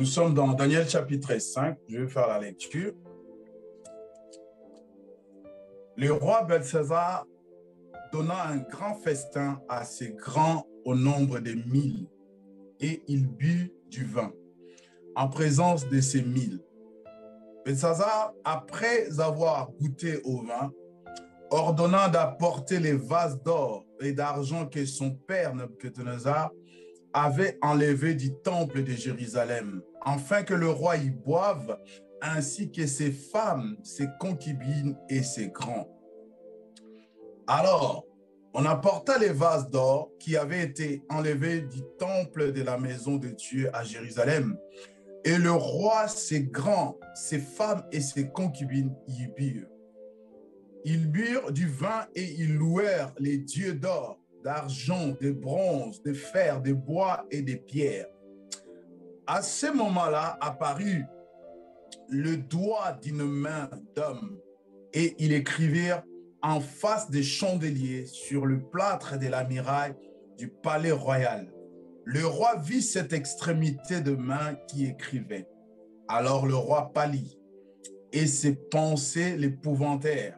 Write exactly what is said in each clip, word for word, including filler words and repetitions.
Nous sommes dans Daniel chapitre cinq, je vais faire la lecture. Le roi Belshazzar donna un grand festin à ses grands au nombre de mille, et il but du vin en présence de ces mille. Belshazzar, après avoir goûté au vin, ordonna d'apporter les vases d'or et d'argent que son père Nebuchadnezzar avait enlevés du temple de Jérusalem, afin que le roi y boive, ainsi que ses femmes, ses concubines et ses grands. Alors, on apporta les vases d'or qui avaient été enlevés du temple de la maison de Dieu à Jérusalem, et le roi, ses grands, ses femmes et ses concubines y burent. Ils burent du vin et ils louèrent les dieux d'or, d'argent, de bronze, de fer, de bois et de pierres. À ce moment-là apparut le doigt d'une main d'homme, et ils écrivirent en face des chandeliers sur le plâtre de la muraille du palais royal. Le roi vit cette extrémité de main qui écrivait. Alors le roi pâlit, et ses pensées l'épouvantèrent.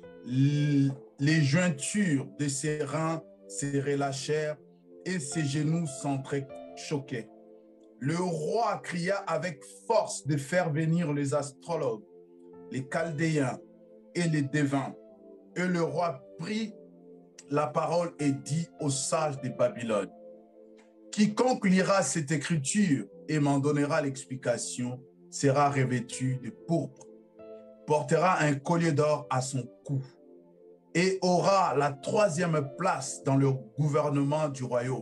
Les jointures de ses reins se relâchèrent et ses genoux s'entrechoquaient. Le roi cria avec force de faire venir les astrologues, les chaldéens et les devins. Et le roi prit la parole et dit aux sages de Babylone: quiconque lira cette écriture et m'en donnera l'explication sera revêtu de pourpre, portera un collier d'or à son cou et aura la troisième place dans le gouvernement du royaume.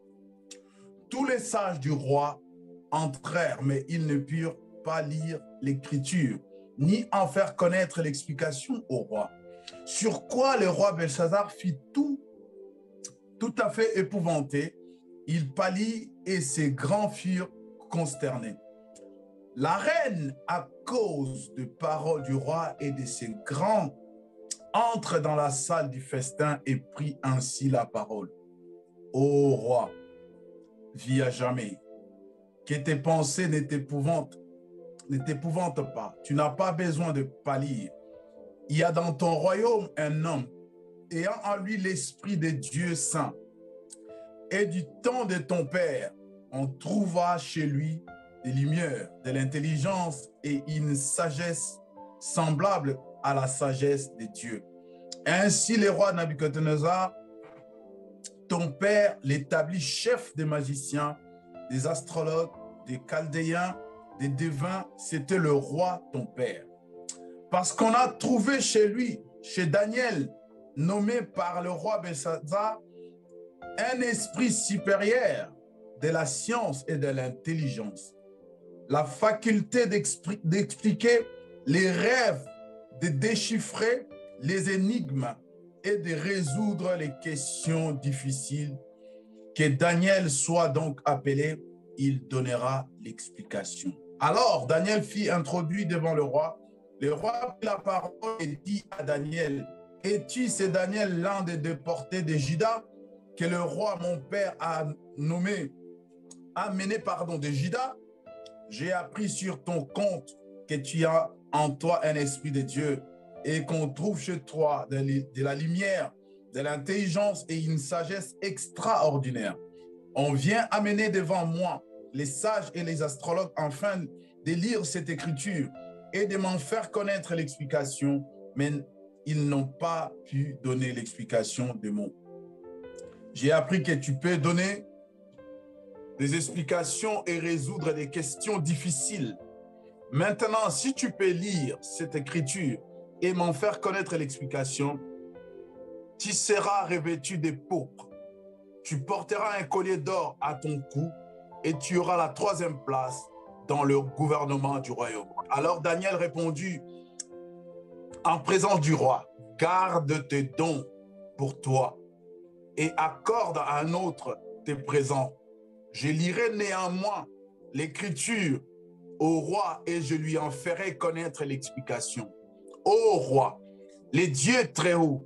Tous les sages du roi entrèrent, mais ils ne purent pas lire l'écriture, ni en faire connaître l'explication au roi. Sur quoi le roi Belshazzar fit tout, tout à fait épouvanté. Il pâlit et ses grands furent consternés. La reine, à cause de paroles du roi et de ses grands, entre dans la salle du festin et prit ainsi la parole. Ô roi, vis à jamais, que tes pensées ne t'épouvantent, ne t'épouvantent pas. Tu n'as pas besoin de pâlir. Il y a dans ton royaume un homme ayant en lui l'esprit de Dieu saint. Et du temps de ton père, on trouva chez lui des lumières, de l'intelligence et une sagesse semblable à la sagesse de Dieu. Ainsi, le roi Nebuchadnezzar, ton père, l'établit chef des magiciens, des astrologues, des chaldéens, des devins. C'était le roi, ton père. Parce qu'on a trouvé chez lui, chez Daniel, nommé par le roi Belshazzar, un esprit supérieur de la science et de l'intelligence, la faculté d'expliquer les rêves, de déchiffrer les énigmes et de résoudre les questions difficiles. Que Daniel soit donc appelé, il donnera l'explication. Alors Daniel fit introduire devant le roi. Le roi prit la parole et dit à Daniel: es-tu ce Daniel, l'un des déportés de Juda, que le roi mon père a nommé, a mené pardon, de Juda? J'ai appris sur ton compte que tu as en toi un esprit de Dieu et qu'on trouve chez toi de, de la lumière, de l'intelligence et une sagesse extraordinaire. On vient amener devant moi les sages et les astrologues afin de lire cette écriture et de m'en faire connaître l'explication, mais ils n'ont pas pu donner l'explication de mots. J'ai appris que tu peux donner des explications et résoudre des questions difficiles. Maintenant, si tu peux lire cette écriture et m'en faire connaître l'explication, tu seras revêtu de pourpre. Tu porteras un collier d'or à ton cou et tu auras la troisième place dans le gouvernement du royaume. Alors Daniel répondit en présence du roi: garde tes dons pour toi et accorde à un autre tes présents. Je lirai néanmoins l'écriture au roi et je lui en ferai connaître l'explication. Ô roi, les dieux très hauts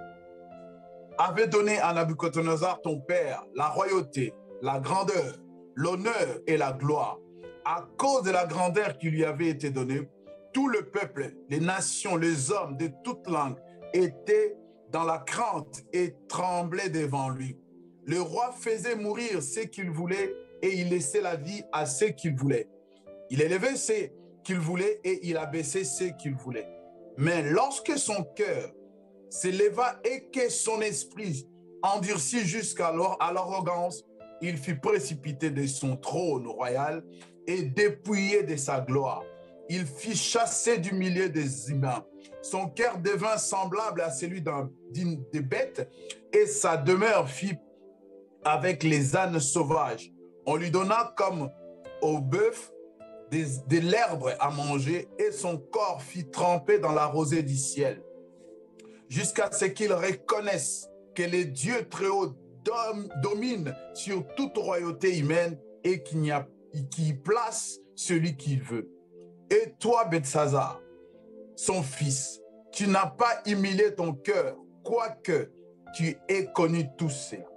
avaient donné à Nabuchodonosor ton père la royauté, la grandeur, l'honneur et la gloire. à cause de la grandeur qui lui avait été donnée, tout le peuple, les nations, les hommes de toute langue étaient dans la crainte et tremblaient devant lui. Le roi faisait mourir ceux qu'il voulait et il laissait la vie à ceux qu'il voulait. Il élevait ceux qu'il voulait et il abaissait ceux qu'il voulait. Mais lorsque son cœur s'éleva et que son esprit endurci jusqu'alors à l'arrogance, il fut précipité de son trône royal et dépouillé de sa gloire. Il fut chassé du milieu des humains. Son cœur devint semblable à celui d'une des bêtes et sa demeure fut avec les ânes sauvages. On lui donna comme au bœuf de, de l'herbe à manger et son corps fut trempé dans la rosée du ciel, jusqu'à ce qu'il reconnaisse que le Dieu très haut dom, domine sur toute royauté humaine et qu'il n'y a, qui place celui qu'il veut. Et toi, Belshazzar, son fils, tu n'as pas humilié ton cœur, quoique tu aies connu tous cela.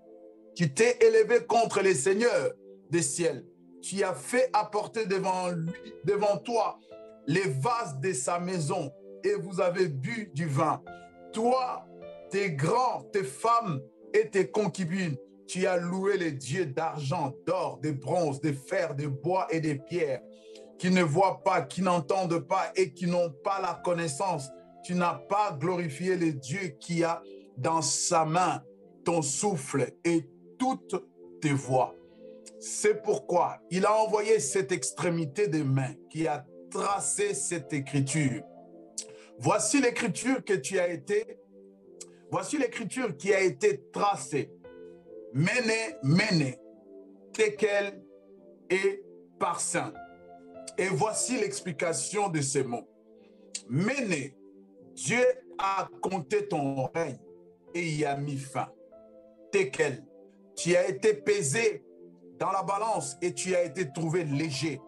Tu t'es élevé contre les seigneurs des ciels. Tu as fait apporter devant lui, devant toi, les vases de sa maison et vous avez bu du vin. Toi, tes grands, tes femmes et tes concubines, tu as loué les dieux d'argent, d'or, de bronze, de fer, de bois et de pierres, qui ne voient pas, qui n'entendent pas et qui n'ont pas la connaissance. Tu n'as pas glorifié le Dieu qui a dans sa main ton souffle et toutes tes voix. C'est pourquoi il a envoyé cette extrémité des mains qui a tracé cette écriture. Voici l'écriture que tu as été, voici l'écriture qui a été tracée. Méné, Méné, Tekel et Parsin. Et voici l'explication de ces mots. Méné, Dieu a compté ton règne et y a mis fin. Tekel, tu as été pesé dans la balance et tu as été trouvé léger.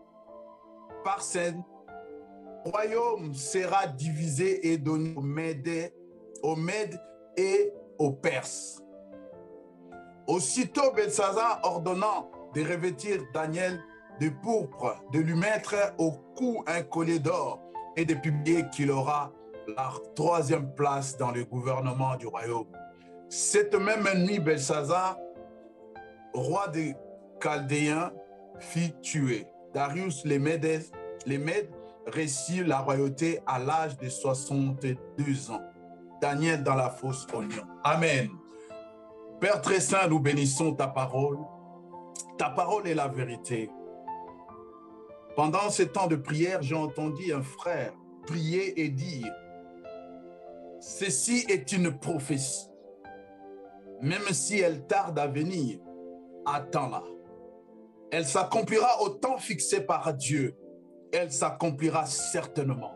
Parsin, le royaume sera divisé et donné aux Mèdes, aux Mèdes et aux Perses. Aussitôt Belshazzar ordonnant de revêtir Daniel de pourpre, de lui mettre au cou un collier d'or et de publier qu'il aura la troisième place dans le gouvernement du royaume. Cette même nuit, Belshazzar, roi des Chaldéens, fit tuer. Darius les Mèdes, les Mèdes reçut la royauté à l'âge de soixante-deux ans. Daniel dans la fosse aux lions. Amen. Père très saint, nous bénissons ta parole. Ta parole est la vérité. Pendant ce temps de prière, j'ai entendu un frère prier et dire « Ceci est une prophétie. Même si elle tarde à venir, attends-la. Elle s'accomplira au temps fixé par Dieu. Elle s'accomplira certainement.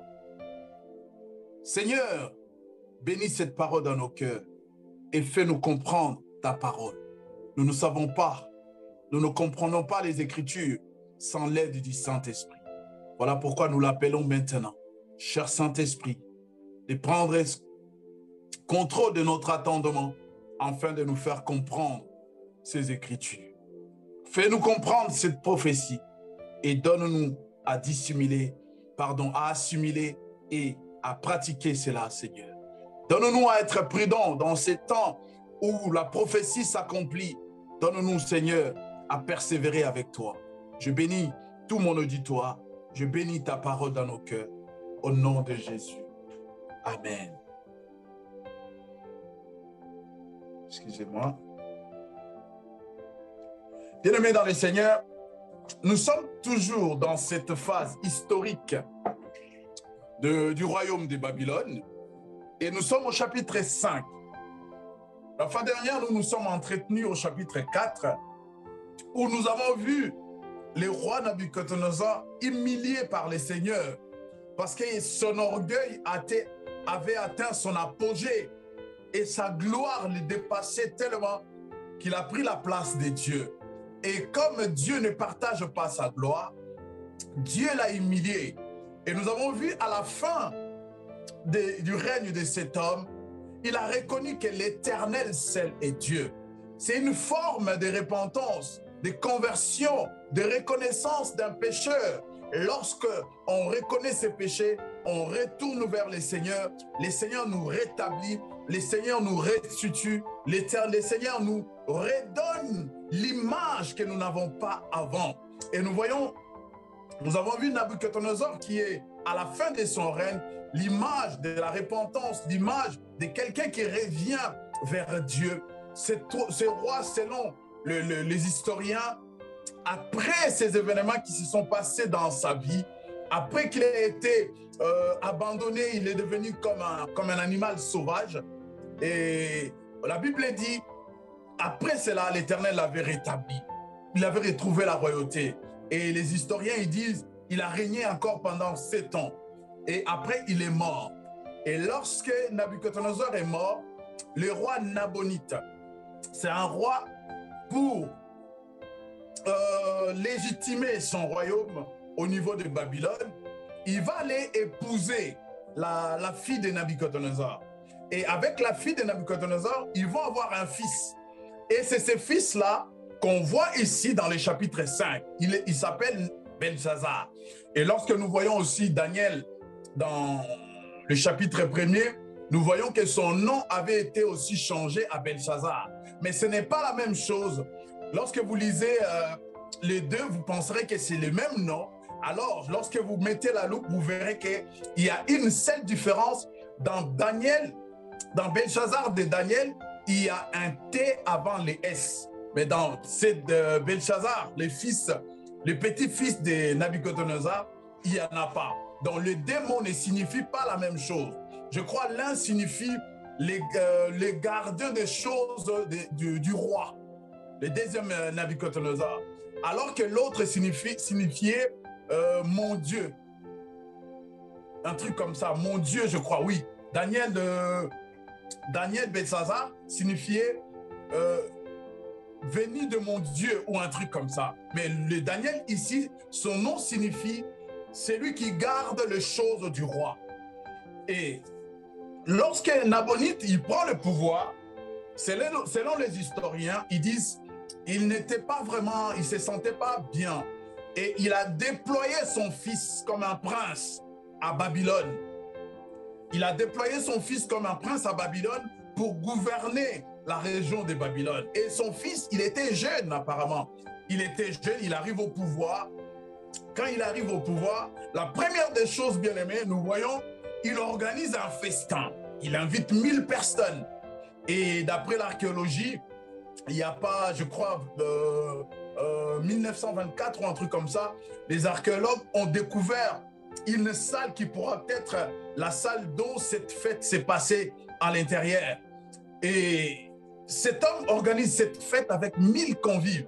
Seigneur, bénis cette parole dans nos cœurs et fais-nous comprendre ta parole. Nous ne savons pas, nous ne comprenons pas les Écritures sans l'aide du Saint-Esprit. Voilà pourquoi nous l'appelons maintenant, cher Saint-Esprit, de prendre contrôle de notre attendement afin de nous faire comprendre ces Écritures. Fais-nous comprendre cette prophétie et donne-nous à dissimuler, pardon, à assimiler et à pratiquer cela, Seigneur. Donne-nous à être prudents dans ces temps où la prophétie s'accomplit. Donne-nous, Seigneur, à persévérer avec toi. Je bénis tout mon auditoire. Je bénis ta parole dans nos cœurs. Au nom de Jésus. Amen. Excusez-moi. Bien-aimés dans le Seigneur, nous sommes toujours dans cette phase historique de, du royaume de Babylone et nous sommes au chapitre cinq. La fois dernière, nous nous sommes entretenus au chapitre quatre où nous avons vu le roi Nabuchodonosor humilié par les seigneurs parce que son orgueil avait atteint son apogée et sa gloire le dépassait tellement qu'il a pris la place de Dieu. Et comme Dieu ne partage pas sa gloire, Dieu l'a humilié. Et nous avons vu à la fin de, du règne de cet homme, il a reconnu que l'Éternel seul est Dieu. C'est une forme de repentance, de conversion, de reconnaissance d'un pécheur. Lorsque on reconnaît ses péchés, on retourne vers le Seigneur. Le Seigneur nous rétablit, le Seigneur nous restitue, le Seigneur nous redonne l'image que nous n'avons pas avant. Et nous voyons, nous avons vu Nabuchodonosor qui est à la fin de son règne, l'image de la repentance, l'image de quelqu'un qui revient vers Dieu. Ce roi, selon le, le, les historiens, après ces événements qui se sont passés dans sa vie, après qu'il ait été euh, abandonné, il est devenu comme un, comme un animal sauvage. Et la Bible dit, après cela, l'Éternel l'avait rétabli. Il avait retrouvé la royauté. Et les historiens, ils disent, il a régné encore pendant sept ans. Et après, il est mort. Et lorsque Nabuchodonosor est mort, le roi Nabonide, c'est un roi pour euh, légitimer son royaume au niveau de Babylone. Il va aller épouser la, la fille de Nabuchodonosor. Et avec la fille de Nabuchodonosor, ils vont avoir un fils. Et c'est ce fils-là qu'on voit ici dans le chapitre cinq. Il, il s'appelle Belshazar. Et lorsque nous voyons aussi Daniel dans le chapitre premier, nous voyons que son nom avait été aussi changé à Belshazar. Mais ce n'est pas la même chose. Lorsque vous lisez euh, les deux, vous penserez que c'est le même nom. Alors, lorsque vous mettez la loupe, vous verrez qu'il y a une seule différence. Dans Daniel, dans Belshazar de Daniel, il y a un T avant les S. Mais dans de Belshazar, le fils, le petit-fils de Nabuchodonosor, il n'y en a pas. Donc, le démon ne signifie pas la même chose. Je crois l'un signifie les, euh, les gardiens des choses de, du, du roi, le deuxième euh, Nabuchodonosor. Alors que l'autre signifie, signifiait euh, mon Dieu. Un truc comme ça, mon Dieu, je crois, oui. Daniel, de, Daniel Belshazar signifiait euh, venu de mon Dieu ou un truc comme ça. Mais le Daniel ici, son nom signifie celui qui garde les choses du roi. Et lorsque Nabonide il prend le pouvoir, selon, selon les historiens, ils disent il n'était pas vraiment, il se sentait pas bien. Et il a déployé son fils comme un prince à Babylone. Il a déployé son fils comme un prince à Babylone pour gouverner la région de Babylone. Et son fils, il était jeune apparemment. Il était jeune, il arrive au pouvoir. Quand il arrive au pouvoir, la première des choses bien aimées, nous voyons, il organise un festin. Il invite mille personnes. Et d'après l'archéologie, il n'y a pas, je crois, euh, euh, mille neuf cent vingt-quatre ou un truc comme ça, les archéologues ont découvert une salle qui pourra être la salle dont cette fête s'est passée à l'intérieur. Et cet homme organise cette fête avec mille convives.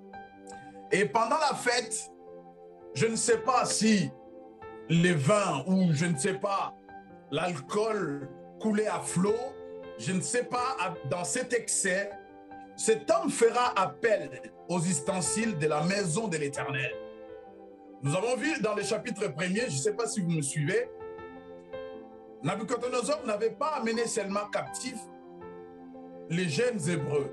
Et pendant la fête, je ne sais pas si les vins ou je ne sais pas, l'alcool coulait à flot, je ne sais pas, dans cet excès, cet homme fera appel aux ustensiles de la maison de l'Éternel. Nous avons vu dans le chapitre premier, je ne sais pas si vous me suivez, Nabuchodonosor n'avait pas amené seulement captifs les jeunes Hébreux.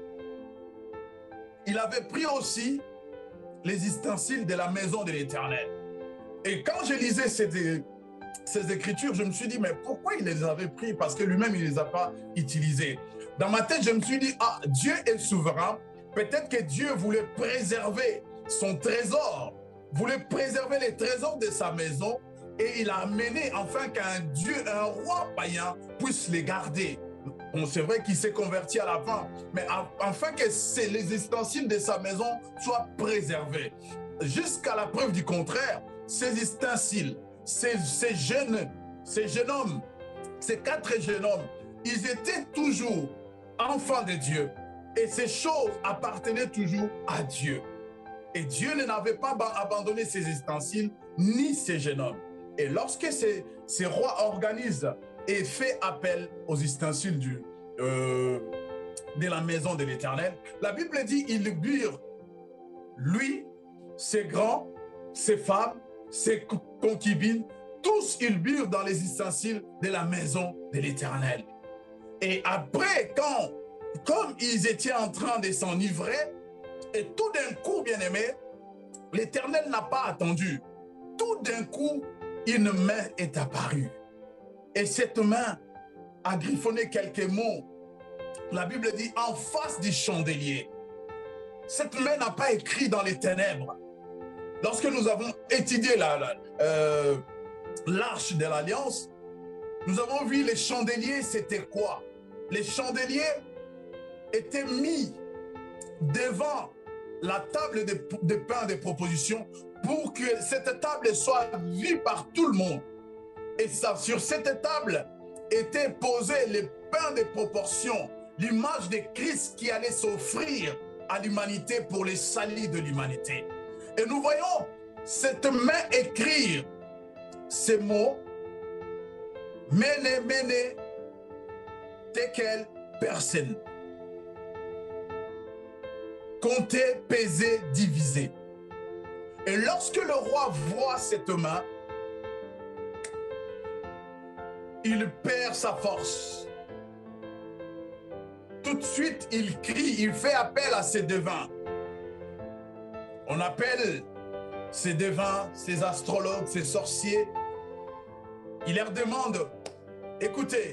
Il avait pris aussi les ustensiles de la maison de l'Éternel. Et quand je lisais ces, ces écritures, je me suis dit, mais pourquoi il les avait pris? Parce que lui-même, il ne les a pas utilisés. Dans ma tête, je me suis dit, ah, Dieu est souverain. Peut-être que Dieu voulait préserver son trésor, voulait préserver les trésors de sa maison, et il a amené afin qu'un Dieu, un roi païen puisse les garder. Bon, c'est vrai qu'il s'est converti à la fin, mais afin que les ustensiles de sa maison soient préservés. Jusqu'à la preuve du contraire, ces ustensiles, ces, ces, jeunes, ces jeunes hommes, ces quatre jeunes hommes, ils étaient toujours enfants de Dieu. Et ces choses appartenaient toujours à Dieu. Et Dieu n'avait pas abandonné ses ustensiles, ni ses jeunes hommes. Et lorsque ces, ces rois organisent et fait appel aux ustensiles du, euh, de la maison de l'Éternel, la Bible dit ils burent, lui, ses grands, ses femmes, ses concubines, tous ils burent dans les ustensiles de la maison de l'Éternel. Et après, quand, comme ils étaient en train de s'enivrer, Et tout d'un coup, bien-aimé, l'Éternel n'a pas attendu. Tout d'un coup, une main est apparue. Et cette main a griffonné quelques mots. La Bible dit en face du chandelier. Cette main n'a pas écrit dans les ténèbres. Lorsque nous avons étudié l'arche la, euh, de l'Alliance, nous avons vu les chandeliers, c'était quoi? Les chandeliers étaient mis devant la table de, de pain des propositions pour que cette table soit vue par tout le monde. Et ça, sur cette table étaient posés les pains des proportions, l'image de Christ qui allait s'offrir à l'humanité pour les salis de l'humanité. Et nous voyons cette main écrire ces mots, Mene, Mene, Tekel, personne. Compter, peser, diviser. Et lorsque le roi voit cette main, il perd sa force. Tout de suite, il crie, il fait appel à ses devins. On appelle ces devins, ces astrologues, ces sorciers. Il leur demande, écoutez,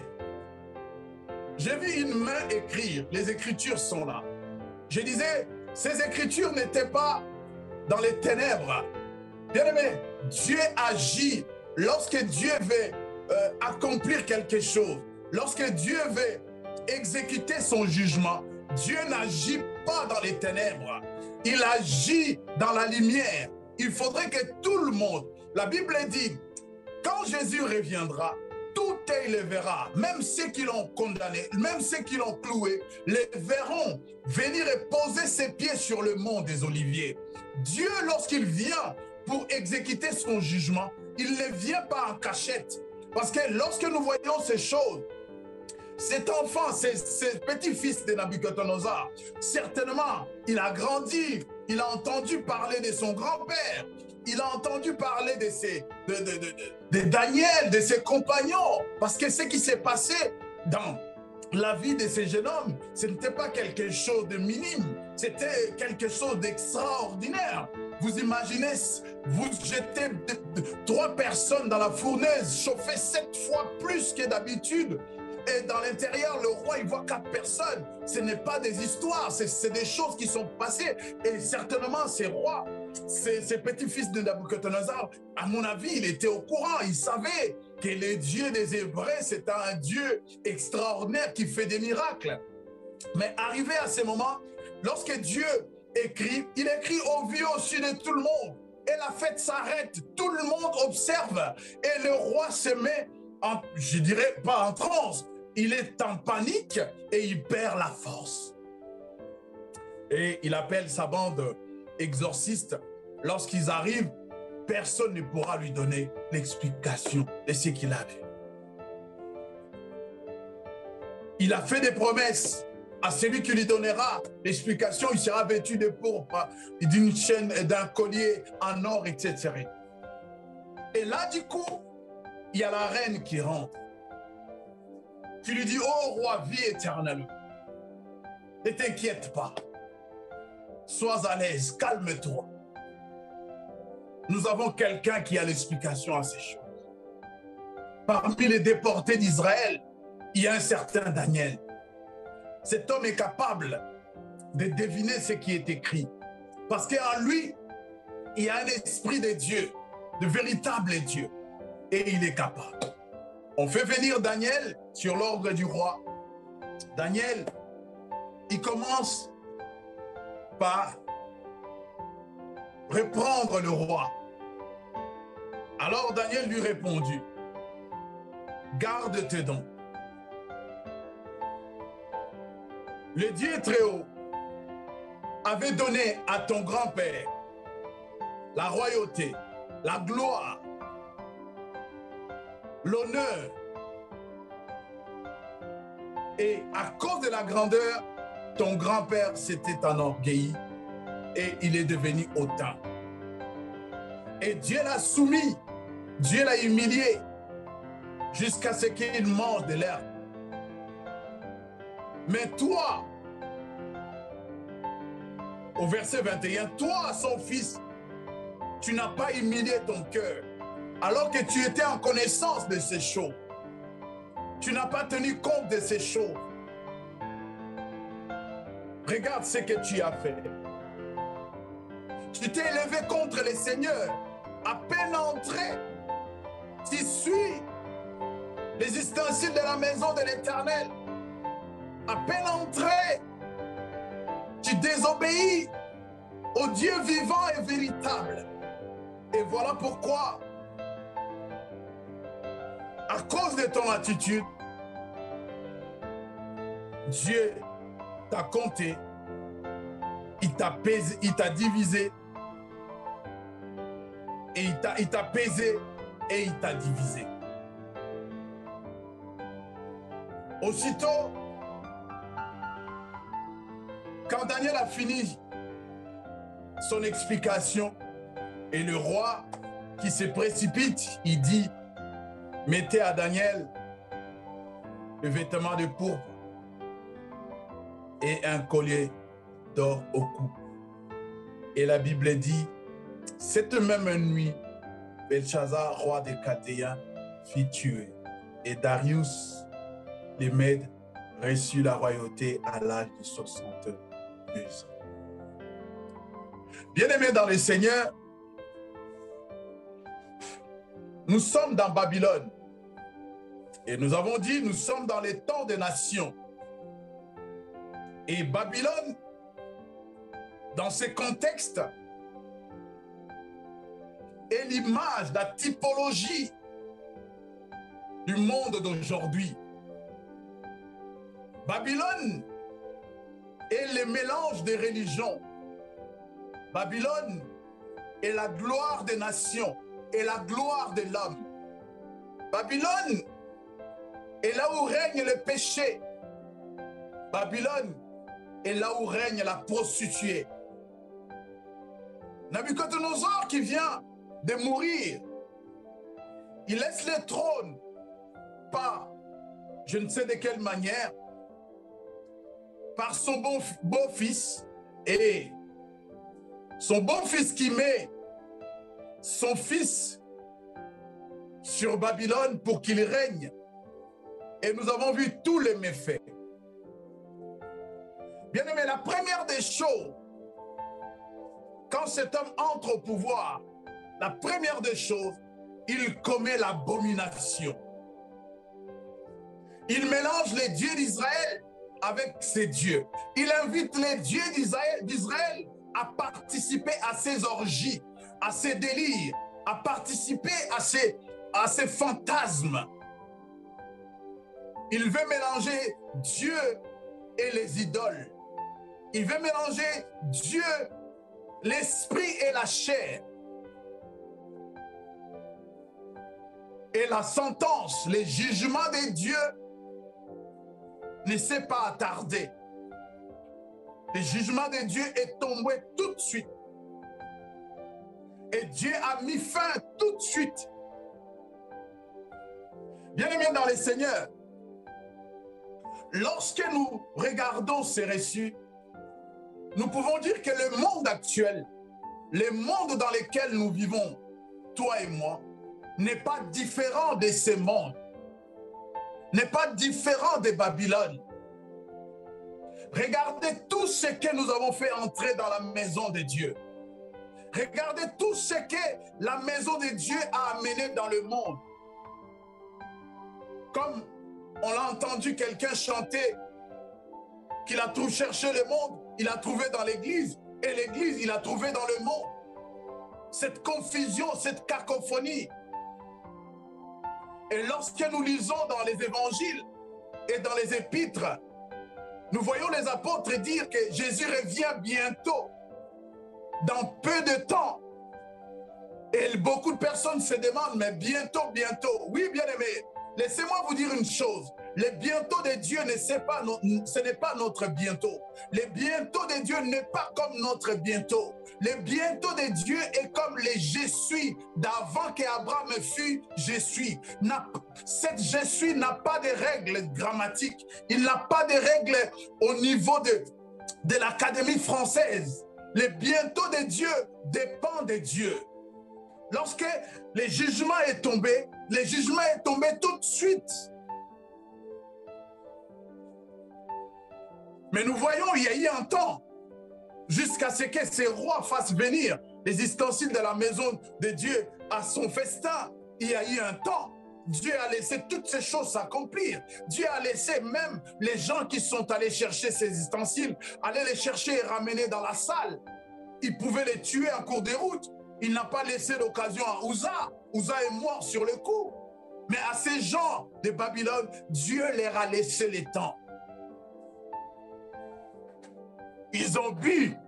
j'ai vu une main écrire, les écritures sont là. Je disais, ces écritures n'étaient pas dans les ténèbres. Bien-aimé, Dieu agit lorsque Dieu veut euh, accomplir quelque chose. Lorsque Dieu veut exécuter son jugement, Dieu n'agit pas dans les ténèbres. Il agit dans la lumière. Il faudrait que tout le monde, la Bible dit, quand Jésus reviendra, tout œil le verra, même ceux qui l'ont condamné, même ceux qui l'ont cloué, les verront venir et poser ses pieds sur le mont des Oliviers. Dieu, lorsqu'il vient pour exécuter son jugement, il ne vient pas en cachette. Parce que lorsque nous voyons ces choses, cet enfant, ce, ce petit-fils de Nabucodonosor, certainement, il a grandi, il a entendu parler de son grand-père, il a entendu parler de, ses, de, de, de, de, de Daniel, de ses compagnons, parce que ce qui s'est passé dans la vie de ces jeunes hommes, ce n'était pas quelque chose de minime, c'était quelque chose d'extraordinaire. Vous imaginez, vous jetez de, de, trois personnes dans la fournaise, chauffez sept fois plus que d'habitude, et dans l'intérieur, le roi, il voit quatre personnes. Ce n'est pas des histoires, c'est des choses qui sont passées. Et certainement, ces rois, ces, ces petits-fils de Nabucodonosor, à mon avis, il était au courant. Il savait que le Dieu des Hébreux, c'est un Dieu extraordinaire qui fait des miracles. Mais arrivé à ce moment, lorsque Dieu écrit, il écrit au vu au su de tout le monde. Et la fête s'arrête, tout le monde observe. Et le roi se met, en, je dirais pas en transe, il est en panique et il perd la force. Et il appelle sa bande exorciste. Lorsqu'ils arrivent, personne ne pourra lui donner l'explication de ce qu'il a vu. Il a fait des promesses à celui qui lui donnera l'explication. Il sera vêtu de pourpre, d'une chaîne et d'un collier en or, et cetera. Et là, du coup, il y a la reine qui rentre. Tu lui dis, oh roi, vie éternelle, ne t'inquiète pas, sois à l'aise, calme-toi. Nous avons quelqu'un qui a l'explication à ces choses. Parmi les déportés d'Israël, il y a un certain Daniel. Cet homme est capable de deviner ce qui est écrit. Parce qu'en lui, il y a un esprit de Dieu, de véritable Dieu. Et il est capable. On fait venir Daniel sur l'ordre du roi. Daniel, il commence par reprendre le roi. Alors Daniel lui répondit, garde tes dons. Le Dieu très haut avait donné à ton grand-père la royauté, la gloire, l'honneur. Et à cause de la grandeur, ton grand-père s'était enorgueilli et il est devenu hautain. Et Dieu l'a soumis, Dieu l'a humilié jusqu'à ce qu'il mange de l'herbe. Mais toi, au verset vingt et un, toi, son fils, tu n'as pas humilié ton cœur, alors que tu étais en connaissance de ces choses. Tu n'as pas tenu compte de ces choses. Regarde ce que tu as fait. Tu t'es élevé contre les seigneurs. À peine entré, tu suis les ustensiles de la maison de l'Éternel. À peine entré, tu désobéis au Dieu vivant et véritable. Et voilà pourquoi, à cause de ton attitude, Dieu t'a compté, il t'a pesé, il t'a divisé, et il t'a, il t'a pesé et il t'a divisé. Aussitôt, quand Daniel a fini son explication, et le roi qui se précipite, il dit, mettez à Daniel le vêtement de pourpre et un collier d'or au cou. Et la Bible dit, cette même nuit, Belshazzar, roi des Chaldéens, fit tuer. Et Darius, les Mèdes, reçut la royauté à l'âge de soixante-deux ans. Bien-aimés dans le Seigneur, nous sommes dans Babylone. Et nous avons dit, nous sommes dans les temps des nations. Et Babylone, dans ce contexte, est l'image, la typologie du monde d'aujourd'hui. Babylone est le mélange des religions. Babylone est la gloire des nations et la gloire de l'homme. Babylone est là où règne le péché. Babylone est là où règne la prostituée. Nabuchodonosor qui vient de mourir, il laisse le trône par, je ne sais de quelle manière, par son bon beau-fils, et son beau-fils qui met son fils sur Babylone pour qu'il règne. Et nous avons vu tous les méfaits. Bien aimé, la première des choses, quand cet homme entre au pouvoir, la première des choses, il commet l'abomination. Il mélange les dieux d'Israël avec ses dieux. Il invite les dieux d'Israël à participer à ses orgies, à ses délires, à participer à ses, à ses fantasmes. Il veut mélanger Dieu et les idoles. Il veut mélanger Dieu, l'esprit et la chair. Et la sentence, les jugements de Dieu ne s'est pas attardé. Le jugement de Dieu est tombé tout de suite. Et Dieu a mis fin tout de suite. Bien-aimés dans les Seigneurs, lorsque nous regardons ces récits, nous pouvons dire que le monde actuel, le monde dans lequel nous vivons, toi et moi, n'est pas différent de ces mondes, n'est pas différent de Babylone. Regardez tout ce que nous avons fait entrer dans la maison de Dieu. Regardez tout ce que la maison de Dieu a amené dans le monde. Comme on l'a entendu quelqu'un chanter qu'il a tout cherché le monde, il a trouvé dans l'église, et l'église, il a trouvé dans le monde. Cette confusion, cette cacophonie. Et lorsque nous lisons dans les évangiles et dans les épîtres, nous voyons les apôtres dire que Jésus revient bientôt, dans peu de temps. Et beaucoup de personnes se demandent, mais bientôt, bientôt. Oui, bien-aimés, laissez-moi vous dire une chose. Le bientôt de Dieu, ne c'est pas no, ce n'est pas notre bientôt. Le bientôt de Dieu n'est pas comme notre bientôt. Le bientôt de Dieu est comme les je suis d'avant qu'Abraham fût je suis. Cette je suis n'a pas de règles grammatiques. Il n'a pas de règles au niveau de, de l'Académie française. le bientôt de Dieu dépend de Dieu. Lorsque le jugement est tombé, le jugement est tombé tout de suite. Mais nous voyons, il y a eu un temps, jusqu'à ce que ces rois fassent venir les ustensiles de la maison de Dieu à son festin. Il y a eu un temps. Dieu a laissé toutes ces choses s'accomplir. Dieu a laissé même les gens qui sont allés chercher ces ustensiles, aller les chercher et ramener dans la salle. Ils pouvaient les tuer en cours de route. Il n'a pas laissé l'occasion à Uza. Uza est mort sur le coup. Mais à ces gens de Babylone, Dieu leur a laissé le temps. Ils ont bu.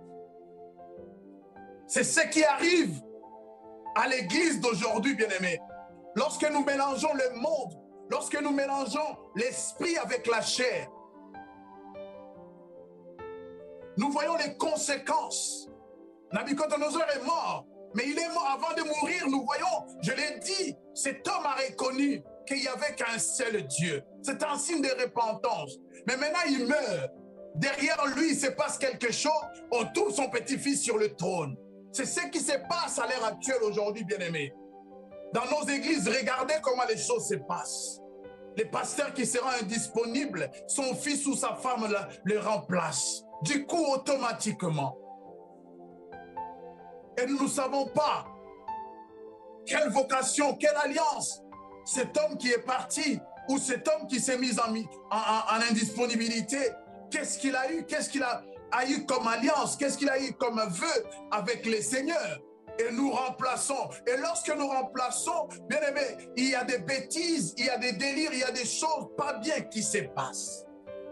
C'est ce qui arrive à l'église d'aujourd'hui, bien-aimés. Lorsque nous mélangeons le monde, lorsque nous mélangeons l'esprit avec la chair, nous voyons les conséquences. Nabuchodonosor est mort, mais il est mort avant de mourir. Nous voyons, je l'ai dit, cet homme a reconnu qu'il n'y avait qu'un seul Dieu. C'est un signe de repentance. Mais maintenant, il meurt. Derrière lui, il se passe quelque chose. On trouve son petit-fils sur le trône. C'est ce qui se passe à l'heure actuelle aujourd'hui, bien-aimés. Dans nos églises, regardez comment les choses se passent. Les pasteurs qui seront indisponibles, son fils ou sa femme le, le remplace. Du coup, automatiquement. Et nous ne savons pas quelle vocation, quelle alliance cet homme qui est parti ou cet homme qui s'est mis en, en, en indisponibilité, qu'est-ce qu'il a eu, qu'est-ce qu'il a, a eu comme alliance, qu'est-ce qu'il a eu comme vœu avec les seigneurs. Et nous remplaçons. Et lorsque nous remplaçons, bien aimé, il y a des bêtises, il y a des délires, il y a des choses pas bien qui se passent.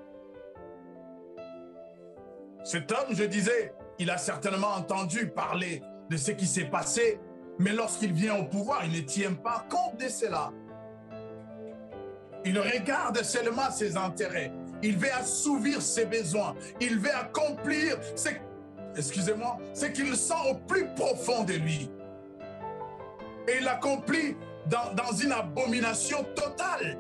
Cet homme, je disais, il a certainement entendu parler de ce qui s'est passé, mais lorsqu'il vient au pouvoir, il ne tient pas compte de cela. Il regarde seulement ses intérêts. Il veut assouvir ses besoins. Il veut accomplir ce, excusez-moi, ce qu'il sent au plus profond de lui. Et il accomplit dans, dans une abomination totale.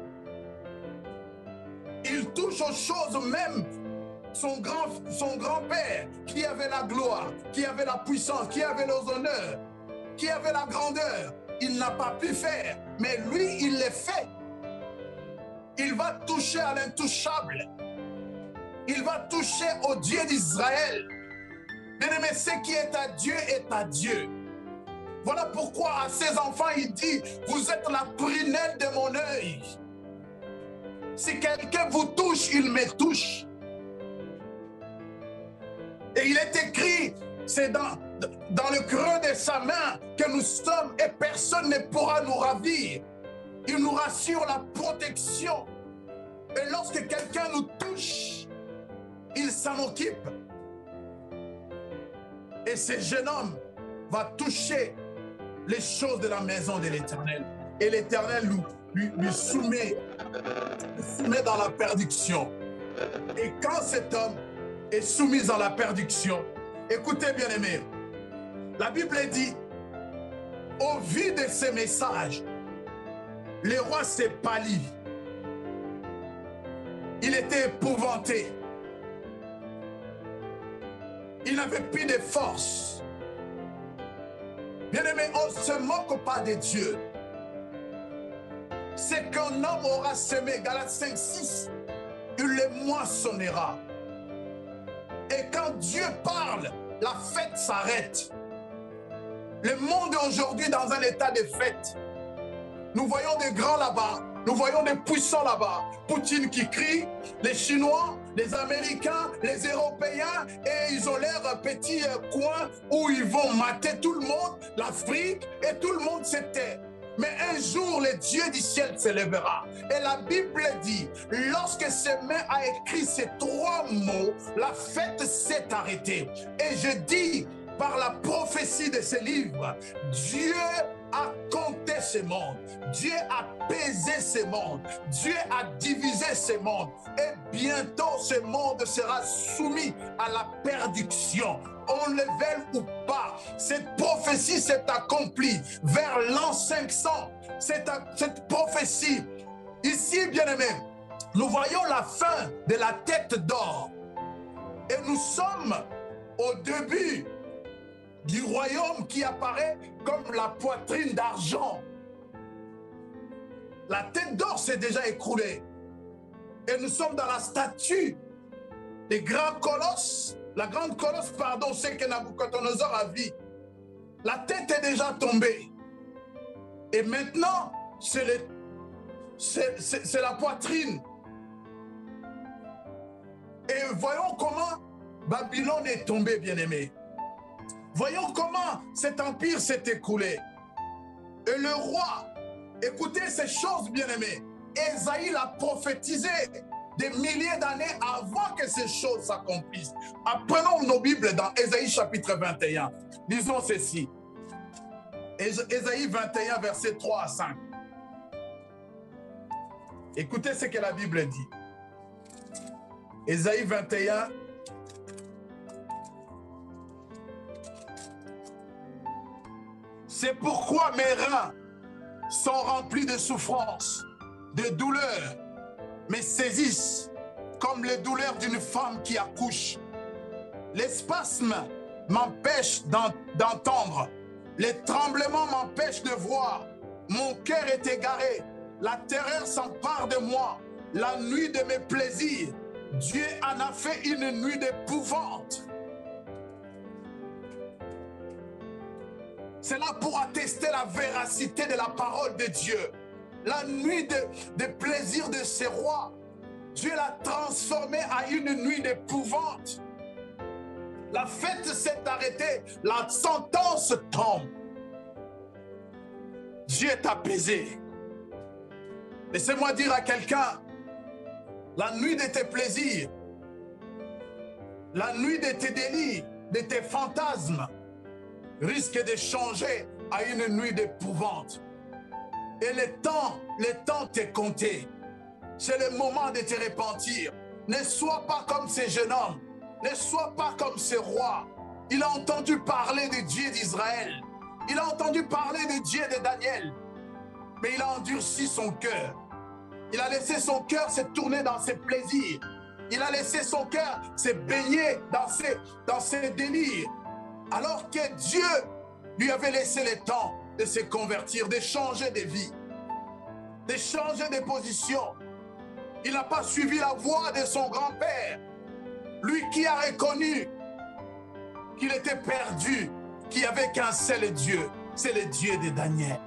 Il touche aux choses même. Son grand, son grand-père, qui avait la gloire, qui avait la puissance, qui avait les honneurs, qui avait la grandeur, il n'a pas pu faire. Mais lui, il le fait. Il va toucher à l'intouchable. Il va toucher au Dieu d'Israël. Bien-aimé, ce qui est à Dieu est à Dieu. Voilà pourquoi à ses enfants, il dit, vous êtes la prunelle de mon œil. Si quelqu'un vous touche, il me touche. Et il est écrit, c'est dans, dans le creux de sa main que nous sommes et personne ne pourra nous ravir. Il nous rassure la protection. Et lorsque quelqu'un nous touche, il s'en occupe. Et ce jeune homme va toucher les choses de la maison de l'Éternel. Et l'Éternel lui, lui, lui soumet, lui soumet dans la perdition. Et quand cet homme est soumis dans la perdition, écoutez bien aimés, la Bible dit, au vu de ces messages, le roi s'est pâli. Il était épouvanté. Il n'avait plus de force. Bien aimé, on ne se moque pas de Dieu. C'est qu'un homme aura semé, Galates cinq, six, il le moissonnera. Et quand Dieu parle, la fête s'arrête. Le monde est aujourd'hui dans un état de fête. Nous voyons des grands là-bas, nous voyons des puissants là-bas. Poutine qui crie, les Chinois, les Américains, les Européens, et ils ont leur petit coin où ils vont mater tout le monde, l'Afrique, et tout le monde se tait. Mais un jour, le Dieu du ciel se lèvera. Et la Bible dit, lorsque ce main a écrit ces trois mots, la fête s'est arrêtée. Et je dis, par la prophétie de ce livre, Dieu a compté ce monde. Dieu a pesé ce monde. Dieu a divisé ce monde. Et bientôt, ce monde sera soumis à la perdition. On le veuille ou pas, cette prophétie s'est accomplie vers l'an cinq cents. Cette, cette prophétie, ici, bien-aimés, nous voyons la fin de la tête d'or. Et nous sommes au début du royaume qui apparaît comme la poitrine d'argent. La tête d'or s'est déjà écroulée. Et nous sommes dans la statue des grands colosses. La grande colosse, pardon, c'est que Nabucodonosor a vu. La tête est déjà tombée. Et maintenant, c'est la poitrine. Et voyons comment Babylone est tombée, bien-aimé. Voyons comment cet empire s'est écoulé. Et le roi, écoutez ces choses, bien-aimés. Ésaïe l'a prophétisé des milliers d'années avant que ces choses s'accomplissent. Apprenons nos Bibles dans Ésaïe chapitre vingt et un. Lisons ceci. Ésaïe vingt et un, versets trois à cinq. Écoutez ce que la Bible dit. Ésaïe vingt et un. C'est pourquoi mes reins sont remplis de souffrance, de douleurs, me saisissent comme les douleurs d'une femme qui accouche. Les spasmes m'empêchent d'entendre, les tremblements m'empêchent de voir. Mon cœur est égaré, la terreur s'empare de moi, la nuit de mes plaisirs. Dieu en a fait une nuit d'épouvante. C'est là pour attester la véracité de la parole de Dieu. La nuit de, de plaisir de ces rois, Dieu l'a transformée en une nuit d'épouvante. La fête s'est arrêtée, la sentence tombe. Dieu est apaisé. Laissez-moi dire à quelqu'un, la nuit de tes plaisirs, la nuit de tes délires, de tes fantasmes, risque de changer à une nuit d'épouvante. Et le temps, le temps t'est compté. C'est le moment de te repentir. Ne sois pas comme ces jeunes hommes. Ne sois pas comme ces rois. Il a entendu parler de Dieu d'Israël. Il a entendu parler de Dieu de Daniel. Mais il a endurci son cœur. Il a laissé son cœur se tourner dans ses plaisirs. Il a laissé son cœur se baigner dans ses, dans ses délires. Alors que Dieu lui avait laissé le temps de se convertir, de changer de vie, de changer de position. Il n'a pas suivi la voie de son grand-père. Lui qui a reconnu qu'il était perdu, qu'il n'y avait qu'un seul Dieu, c'est le Dieu de Daniel.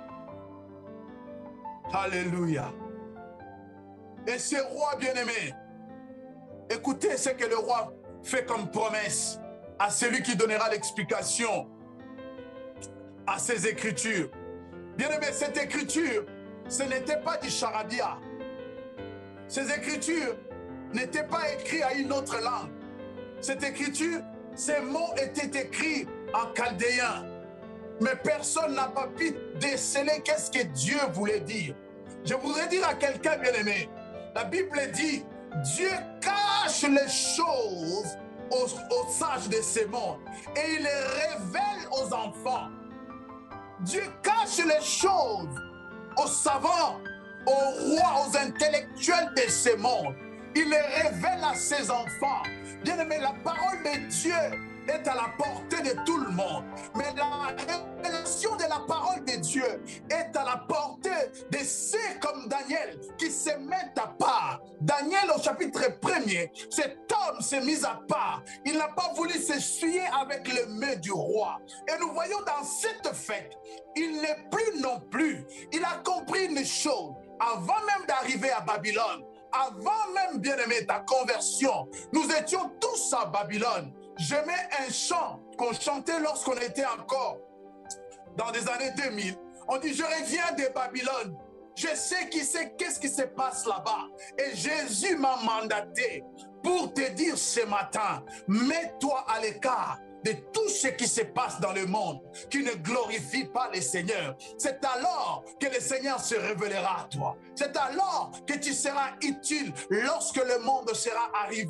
Alléluia. Et ce roi bien-aimé, écoutez ce que le roi fait comme promesse à celui qui donnera l'explication à ces écritures. Bien-aimé, cette écriture, ce n'était pas du charabia. Ces écritures n'étaient pas écrites à une autre langue. Cette écriture, ces mots étaient écrits en chaldéen. Mais personne n'a pas pu déceler qu'est-ce que Dieu voulait dire. Je voudrais dire à quelqu'un, bien-aimé, la Bible dit, Dieu cache les choses aux, aux sages de ce monde et il les révèle aux enfants. Dieu cache les choses aux savants, aux rois, aux intellectuels de ce monde. Il les révèle à ses enfants. Bien-aimé, la parole de Dieu est à la portée de tout le monde. Mais la révélation de la parole de Dieu est à la portée de ceux comme Daniel qui se mettent à part. Daniel au chapitre premier, cet homme s'est mis à part. Il n'a pas voulu s'essuyer avec le mets du roi. Et nous voyons dans cette fête, il n'est plus non plus. Il a compris une chose. Avant même d'arriver à Babylone, avant même, bien-aimé, ta conversion, nous étions tous à Babylone. J'aimais un chant qu'on chantait lorsqu'on était encore dans les années deux mille. On dit, je reviens de Babylone. Je sais qui c'est, qu'est-ce qui se passe là-bas. Et Jésus m'a mandaté pour te dire ce matin, mets-toi à l'écart de tout ce qui se passe dans le monde qui ne glorifie pas le Seigneur. C'est alors que le Seigneur se révélera à toi. C'est alors que tu seras utile lorsque le monde sera arrivé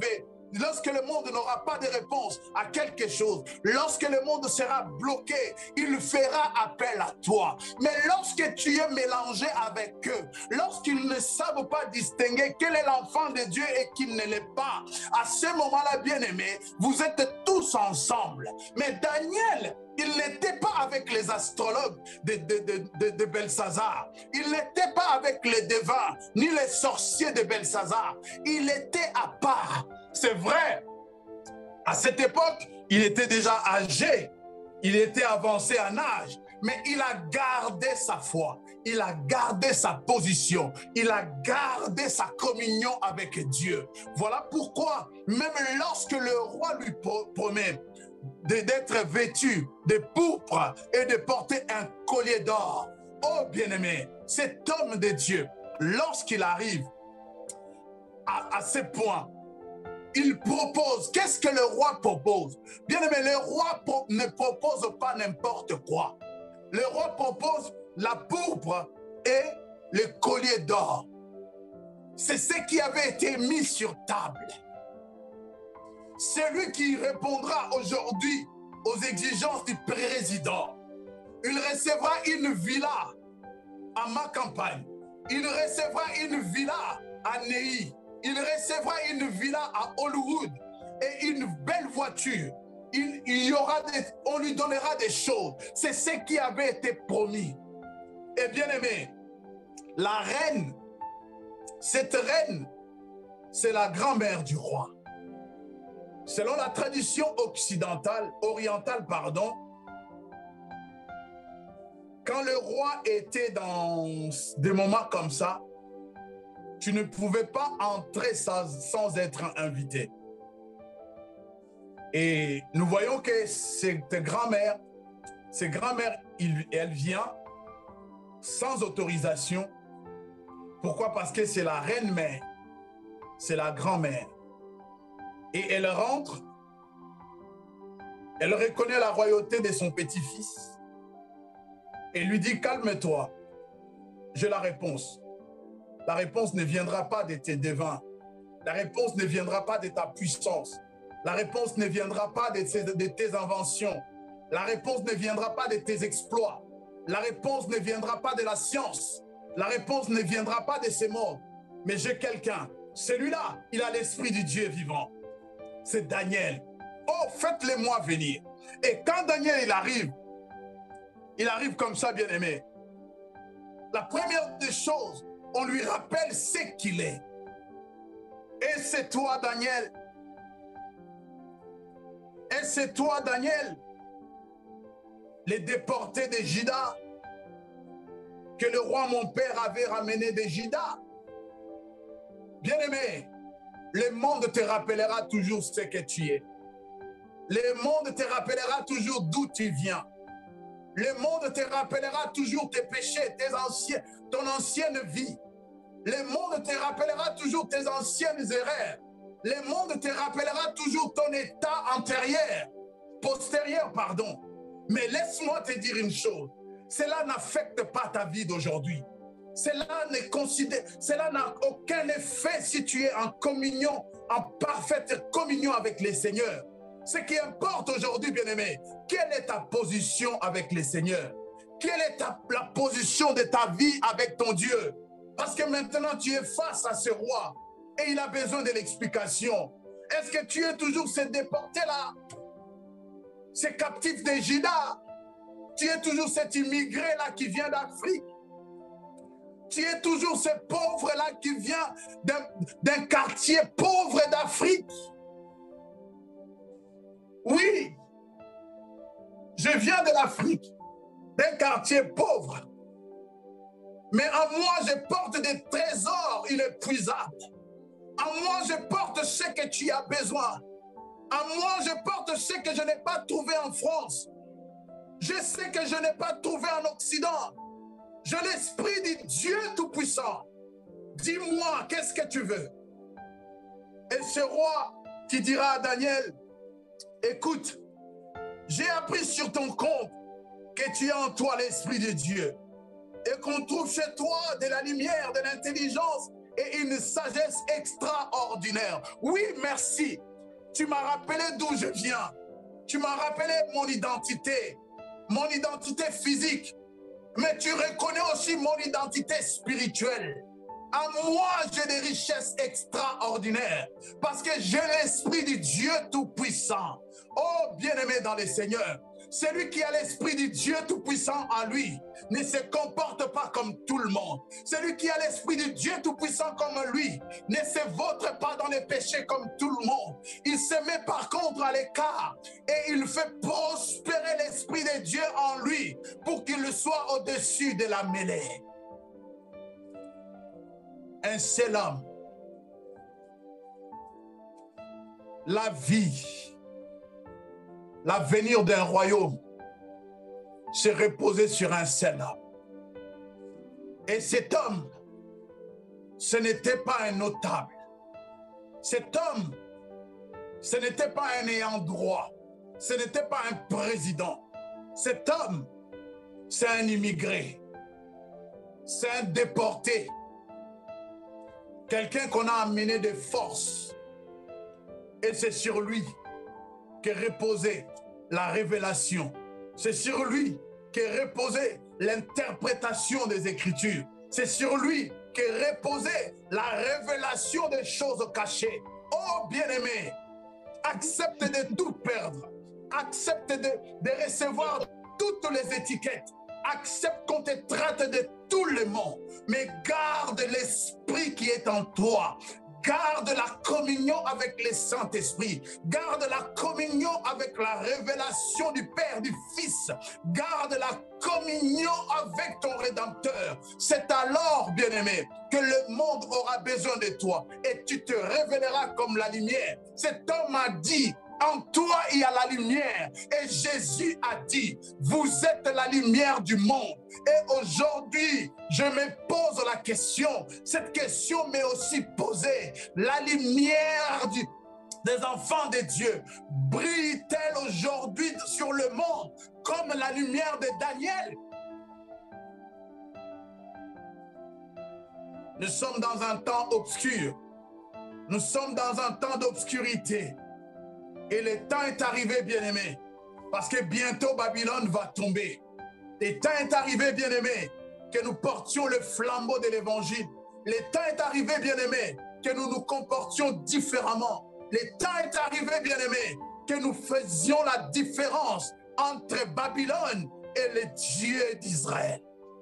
lorsque le monde n'aura pas de réponse à quelque chose, lorsque le monde sera bloqué, il fera appel à toi. Mais lorsque tu es mélangé avec eux, lorsqu'ils ne savent pas distinguer quel est l'enfant de Dieu et qu'il ne l'est pas, à ce moment-là, bien-aimés, vous êtes tous ensemble. Mais Daniel, il n'était pas avec les astrologues de, de, de, de, de Belshazzar. Il n'était pas avec les devins, ni les sorciers de Belshazzar. Il était à part. C'est vrai. À cette époque, il était déjà âgé. Il était avancé en âge. Mais il a gardé sa foi. Il a gardé sa position. Il a gardé sa communion avec Dieu. Voilà pourquoi, même lorsque le roi lui promet d'être vêtu de pourpre et de porter un collier d'or. Oh bien-aimé, cet homme de Dieu, lorsqu'il arrive à, à ce point, il propose. Qu'est-ce que le roi propose? Bien-aimé, le roi pro, ne propose pas n'importe quoi. Le roi propose la pourpre et le collier d'or. C'est ce qui avait été mis sur table. Celui qui répondra aujourd'hui aux exigences du président, il recevra une villa à ma campagne, il recevra une villa à Neuilly, il recevra une villa à Hollywood et une belle voiture. Il, il y aura des, on lui donnera des choses. C'est ce qui avait été promis. Et bien aimé, la reine, cette reine, c'est la grand-mère du roi. Selon la tradition occidentale, orientale, pardon, quand le roi était dans des moments comme ça, tu ne pouvais pas entrer sans, sans être invité. Et nous voyons que cette grand-mère, cette grand-mère, elle vient sans autorisation. Pourquoi? Parce que c'est la reine-mère, c'est la grand-mère. Et elle rentre, elle reconnaît la royauté de son petit-fils et lui dit, calme-toi, j'ai la réponse. La réponse ne viendra pas de tes devins, la réponse ne viendra pas de ta puissance, la réponse ne viendra pas de tes, de tes inventions, la réponse ne viendra pas de tes exploits, la réponse ne viendra pas de la science, la réponse ne viendra pas de ces mots, mais j'ai quelqu'un, celui-là, il a l'esprit du Dieu vivant. C'est Daniel. Oh, faites-le-moi venir. Et quand Daniel, il arrive, il arrive comme ça, bien-aimé. La première des choses, on lui rappelle ce qu'il est. Et c'est toi, Daniel. Et c'est toi, Daniel, les déportés de Juda, que le roi, mon père, avait ramené de Juda. Bien-aimé, le monde te rappellera toujours ce que tu es. Le monde te rappellera toujours d'où tu viens. Le monde te rappellera toujours tes péchés, tes anciens, ton ancienne vie. Le monde te rappellera toujours tes anciennes erreurs. Le monde te rappellera toujours ton état antérieur, postérieur, pardon. Mais laisse-moi te dire une chose. Cela n'affecte pas ta vie d'aujourd'hui. Cela ne considère, cela n'a aucun effet si tu es en communion, en parfaite communion avec le Seigneur. Ce qui importe aujourd'hui, bien-aimé, quelle est ta position avec le Seigneur? Quelle est ta, la position de ta vie avec ton Dieu? Parce que maintenant, tu es face à ce roi et il a besoin de l'explication. Est-ce que tu es toujours ce déporté-là? Ce captif de Juda? Tu es toujours cet immigré-là qui vient d'Afrique? Tu es toujours ce pauvre-là qui vient d'un quartier pauvre d'Afrique? Oui, je viens de l'Afrique, d'un quartier pauvre. Mais en moi, je porte des trésors inépuisables. En moi, je porte ce que tu as besoin. En moi, je porte ce que je n'ai pas trouvé en France. Je sais que je n'ai pas trouvé en Occident. J'ai l'esprit du Dieu Tout-Puissant. Dis-moi, qu'est-ce que tu veux? Et ce roi qui dira à Daniel, écoute, j'ai appris sur ton compte que tu as en toi l'esprit de Dieu et qu'on trouve chez toi de la lumière, de l'intelligence et une sagesse extraordinaire. Oui, merci. Tu m'as rappelé d'où je viens. Tu m'as rappelé mon identité, mon identité physique. Mais tu reconnais aussi mon identité spirituelle. En moi, j'ai des richesses extraordinaires parce que j'ai l'esprit du Dieu Tout-Puissant. Oh, bien-aimé dans le Seigneur, celui qui a l'esprit du Dieu Tout-Puissant en lui ne se comporte pas comme tout le monde. Celui qui a l'esprit du Dieu Tout-Puissant comme lui ne se vautre pas dans les péchés comme tout le monde. Il se met par contre à l'écart et il fait prospérer l'esprit de Dieu en lui pour qu'il soit au-dessus de la mêlée. Un seul homme, la vie, l'avenir d'un royaume se reposait sur un seul homme. Et cet homme, ce n'était pas un notable. Cet homme, ce n'était pas un ayant droit. Ce n'était pas un président. Cet homme, c'est un immigré. C'est un déporté. Quelqu'un qu'on a amené de force. Et c'est sur lui que reposait la révélation. C'est sur lui que reposait l'interprétation des Écritures. C'est sur lui que reposait la révélation des choses cachées. Oh bien-aimé, accepte de tout perdre. Accepte de, de recevoir toutes les étiquettes. Accepte qu'on te traite de tout le monde, mais garde l'esprit qui est en toi. Garde la communion avec le Saint-Esprit. Garde la communion avec la révélation du Père, du Fils. Garde la communion avec ton Rédempteur. C'est alors, bien-aimé, que le monde aura besoin de toi et tu te révéleras comme la lumière. Cet homme a dit: en toi, il y a la lumière. Et Jésus a dit: vous êtes la lumière du monde. Et aujourd'hui, je me pose la question. Cette question m'est aussi posée. La lumière du, des enfants de Dieu brille-t-elle aujourd'hui sur le monde comme la lumière de Daniel? Nous sommes dans un temps obscur. Nous sommes dans un temps d'obscurité. Et le temps est arrivé, bien-aimé, parce que bientôt Babylone va tomber. Le temps est arrivé, bien-aimé, que nous portions le flambeau de l'évangile. Le temps est arrivé, bien-aimé, que nous nous comportions différemment. Le temps est arrivé, bien-aimé, que nous faisions la différence entre Babylone et le Dieu d'Israël.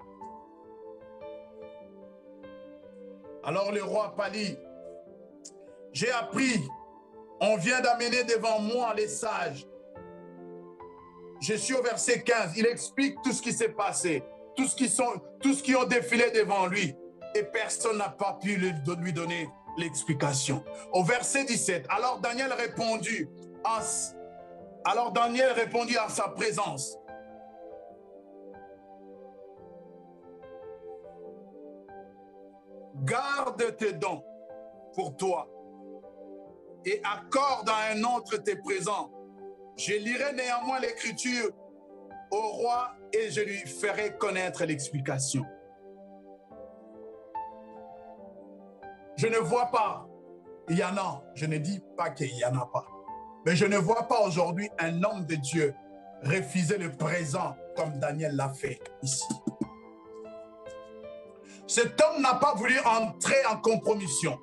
Alors le roi pâlit. J'ai appris. On vient d'amener devant moi les sages. Je suis au verset quinze. Il explique tout ce qui s'est passé, tout ce qui sont, tout ce qui ont défilé devant lui. Et personne n'a pas pu lui donner l'explication. Au verset dix-sept, alors Daniel répondit en, alors Daniel répondit en sa présence. Garde tes dons pour toi et accorde à un autre tes présents. Je lirai néanmoins l'écriture au roi et je lui ferai connaître l'explication. Je ne vois pas, il y en a, je ne dis pas qu'il n'y en a pas, mais je ne vois pas aujourd'hui un homme de Dieu refuser le présent comme Daniel l'a fait ici. Cet homme n'a pas voulu entrer en compromission.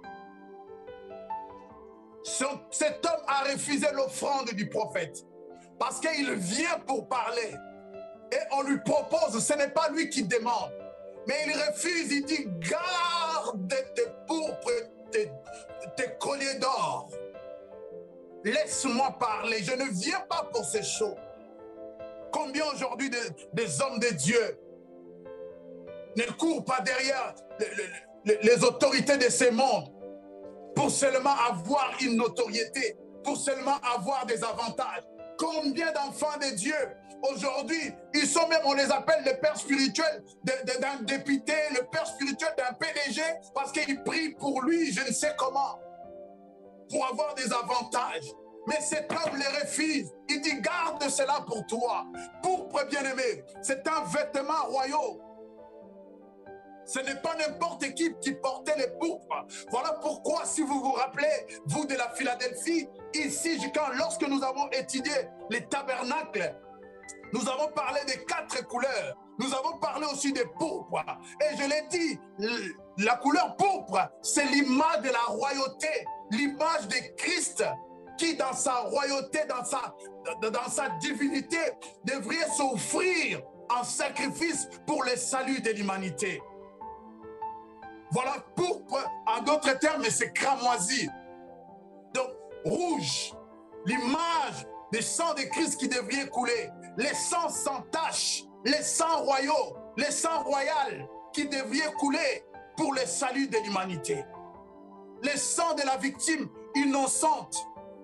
Cet homme a refusé l'offrande du prophète parce qu'il vient pour parler et on lui propose, ce n'est pas lui qui demande, mais il refuse, il dit: garde tes pourpres, tes, tes colliers d'or, laisse-moi parler, je ne viens pas pour ces choses. Combien aujourd'hui de, des hommes de Dieu ne courent pas derrière les, les, les autorités de ce monde pour seulement avoir une notoriété, pour seulement avoir des avantages. Combien d'enfants de Dieu, aujourd'hui, ils sont même, on les appelle le père spirituel d'un député, le père spirituel d'un P D G, parce qu'ils prient pour lui, je ne sais comment, pour avoir des avantages. Mais cet homme les refuse. Il dit: garde cela pour toi. Pourpre bien-aimé, c'est un vêtement royal. Ce n'est pas n'importe qui qui portait les pourpres. Voilà pourquoi, si vous vous rappelez, vous de la Philadelphie, ici, quand, lorsque nous avons étudié les tabernacles, nous avons parlé des quatre couleurs. Nous avons parlé aussi des pourpres. Et je l'ai dit, la couleur pourpre, c'est l'image de la royauté, l'image de Christ qui, dans sa royauté, dans sa, dans sa divinité, devrait s'offrir en sacrifice pour le salut de l'humanité. Voilà, pourpre, en d'autres termes, c'est cramoisi. Donc, rouge, l'image du sang de Christ qui devrait couler, les sangs sans tache, les sangs royaux, les sangs royaux qui devraient couler pour le salut de l'humanité. Les sangs de la victime innocente.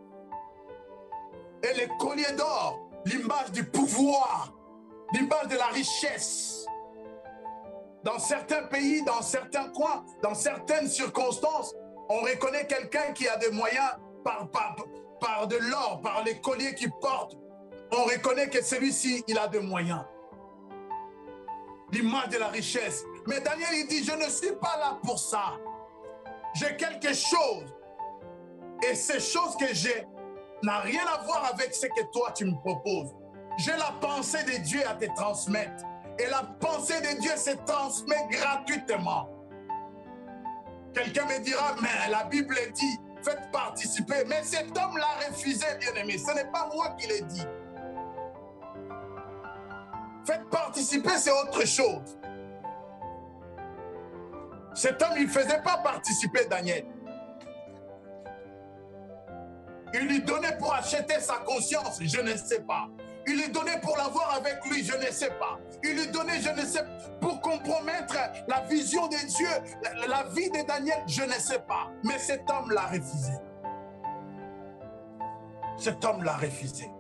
Et les colliers d'or, l'image du pouvoir, l'image de la richesse. Dans certains pays, dans certains coins, dans certaines circonstances, on reconnaît quelqu'un qui a des moyens par, par, par de l'or, par les colliers qu'il porte. On reconnaît que celui-ci, il a des moyens. L'image de la richesse. Mais Daniel, il dit, je ne suis pas là pour ça. J'ai quelque chose. Et ces choses que j'ai n'a rien à voir avec ce que toi, tu me proposes. J'ai la pensée de Dieu à te transmettre. Et la pensée de Dieu se transmet gratuitement. Quelqu'un me dira, mais la Bible dit, faites participer. Mais cet homme l'a refusé, bien-aimé. Ce n'est pas moi qui l'ai dit. Faites participer, c'est autre chose. Cet homme, il ne faisait pas participer Daniel. Il lui donnait pour acheter sa conscience, je ne sais pas. Il lui donnait pour l'avoir avec lui, je ne sais pas. Il lui donnait, je ne sais pas, pour compromettre la vision de Dieu, la, la vie de Daniel, je ne sais pas. Mais cet homme l'a refusé. Cet homme l'a refusé.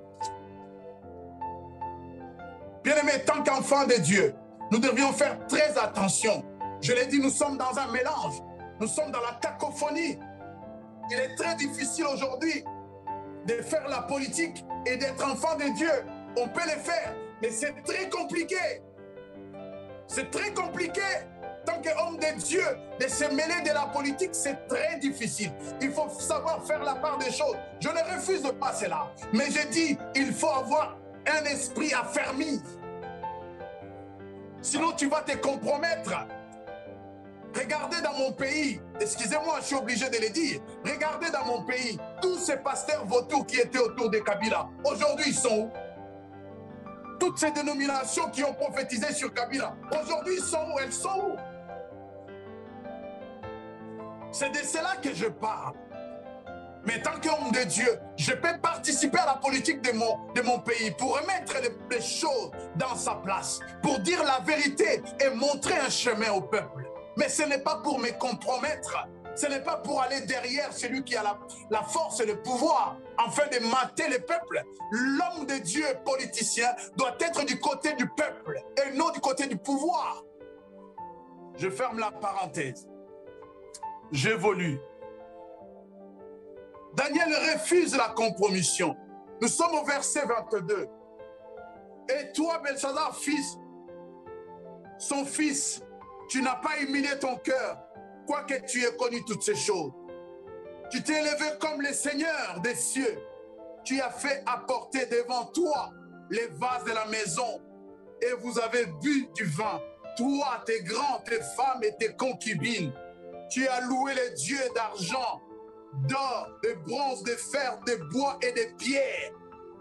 Bien-aimés, tant qu'enfants de Dieu, nous devrions faire très attention. Je l'ai dit, nous sommes dans un mélange. Nous sommes dans la cacophonie. Il est très difficile aujourd'hui de faire la politique et d'être enfant de Dieu. On peut le faire, mais c'est très compliqué. C'est très compliqué. Tant qu'homme de Dieu, de se mêler de la politique, c'est très difficile. Il faut savoir faire la part des choses. Je ne refuse pas cela. Mais je dis, il faut avoir un esprit affermi. Sinon, tu vas te compromettre. Regardez dans mon pays, excusez-moi, je suis obligé de le dire. Regardez dans mon pays, tous ces pasteurs vautours qui étaient autour de Kabila, aujourd'hui ils sont où? Toutes ces dénominations qui ont prophétisé sur Kabila, aujourd'hui ils sont où? Elles sont où? C'est de cela que je parle. Mais tant qu'homme de Dieu, je peux participer à la politique de mon, de mon pays pour remettre les, les choses dans sa place, pour dire la vérité et montrer un chemin au peuple. Mais ce n'est pas pour me compromettre, ce n'est pas pour aller derrière celui qui a la, la force et le pouvoir afin de mater le peuple. L'homme de Dieu politicien doit être du côté du peuple et non du côté du pouvoir. Je ferme la parenthèse. J'évolue. Daniel refuse la compromission. Nous sommes au verset vingt-deux. Et toi, Belshazzar, fils, son fils, tu n'as pas humilié ton cœur, quoique tu aies connu toutes ces choses. Tu t'es élevé comme le Seigneur des cieux. Tu as fait apporter devant toi les vases de la maison et vous avez bu du vin. Toi, tes grands, tes femmes et tes concubines. Tu as loué les dieux d'argent, d'or, de bronze, de fer, de bois et de pierre.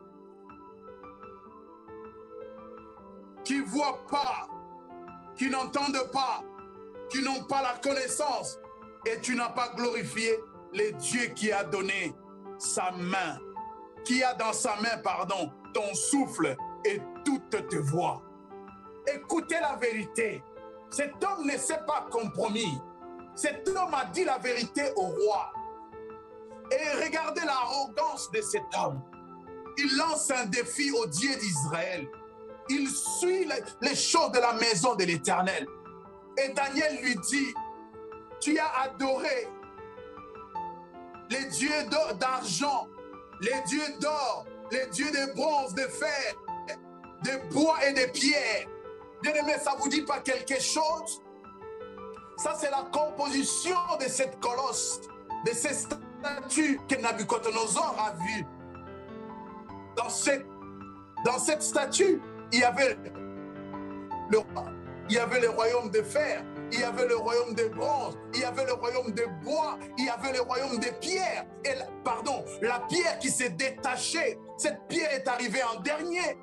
Qui ne voient pas, qui n'entendent pas, qui n'ont pas la connaissance, et tu n'as pas glorifié le Dieu qui a donné sa main, qui a dans sa main, pardon, ton souffle et toutes tes voix. Écoutez la vérité. Cet homme ne s'est pas compromis. Cet homme a dit la vérité au roi. Et regardez l'arrogance de cet homme. Il lance un défi au Dieu d'Israël. Il suit les, les choses de la maison de l'Éternel. Et Daniel lui dit, tu as adoré les dieux d'argent, les dieux d'or, les dieux de bronze, de fer, de bois et de pierre. Bien aimé, ça ne vous dit pas quelque chose? Ça, c'est la composition de cette colosse, de ces statues que Nabucodonosor a vues. Dans cette, dans cette statue, il y avait le, il y avait le royaume de fer, il y avait le royaume de bronze, il y avait le royaume de bois, il y avait le royaume de pierre. Et la, pardon, la pierre qui s'est détachée, cette pierre est arrivée en dernier.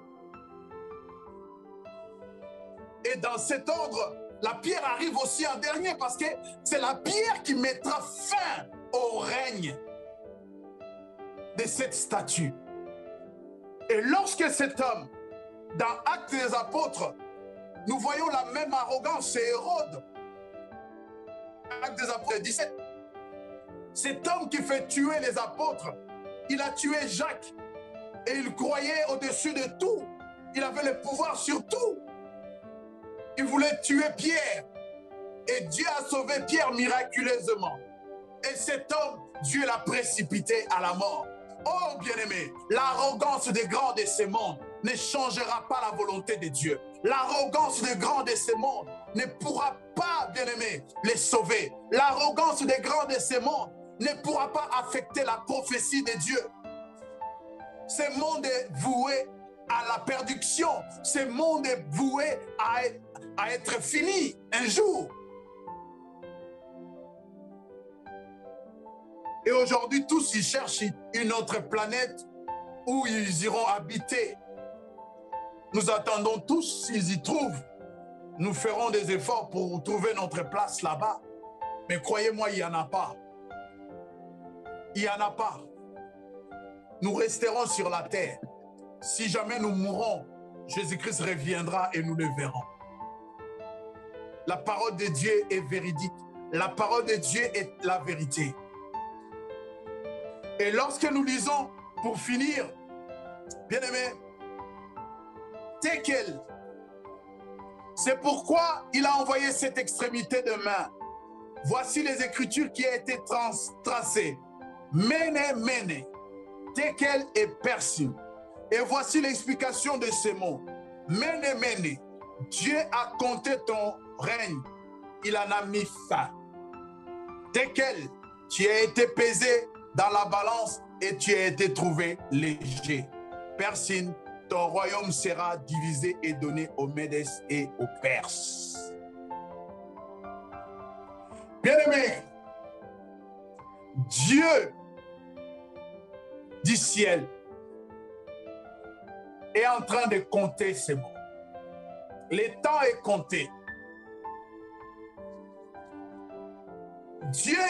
Et dans cet ordre, la pierre arrive aussi en dernier parce que c'est la pierre qui mettra fin au règne de cette statue. Et lorsque cet homme, dans Actes des Apôtres, nous voyons la même arrogance, c'est Hérode. Actes des Apôtres dix-sept. Cet homme qui fait tuer les apôtres, il a tué Jacques et il croyait au-dessus de tout. Il avait le pouvoir sur tout. Il voulait tuer Pierre. Et Dieu a sauvé Pierre miraculeusement. Et cet homme, Dieu l'a précipité à la mort. Oh, bien-aimé, l'arrogance des grands de ce monde ne changera pas la volonté de Dieu. L'arrogance des grands de ce monde ne pourra pas, bien-aimé, les sauver. L'arrogance des grands de ce monde ne pourra pas affecter la prophétie de Dieu. Ce monde est voué à la perdition. Ce monde est voué à être, à être fini un jour. Et aujourd'hui, tous ils cherchent une autre planète où ils iront habiter. Nous attendons tous, s'ils y trouvent, nous ferons des efforts pour trouver notre place là-bas. Mais croyez-moi, il n'y en a pas. Il n'y en a pas. Nous resterons sur la terre. Si jamais nous mourrons, Jésus-Christ reviendra et nous le verrons. La parole de Dieu est véridique. La parole de Dieu est la vérité. Et lorsque nous lisons, pour finir, bien-aimés, Tekel, c'est pourquoi il a envoyé cette extrémité de main. Voici les écritures qui ont été tracées. Mene, Mene, Tekel et Persim. Et voici l'explication de ces mots. Mene, Mene, Dieu a compté ton règne. Il en a mis fin. Tekel, tu as été pesé dans la balance et tu as été trouvé léger. Persim, ton royaume sera divisé et donné aux Médès et aux Perses. Bien-aimés, Dieu du ciel est en train de compter ces mots. Le temps est compté. Dieu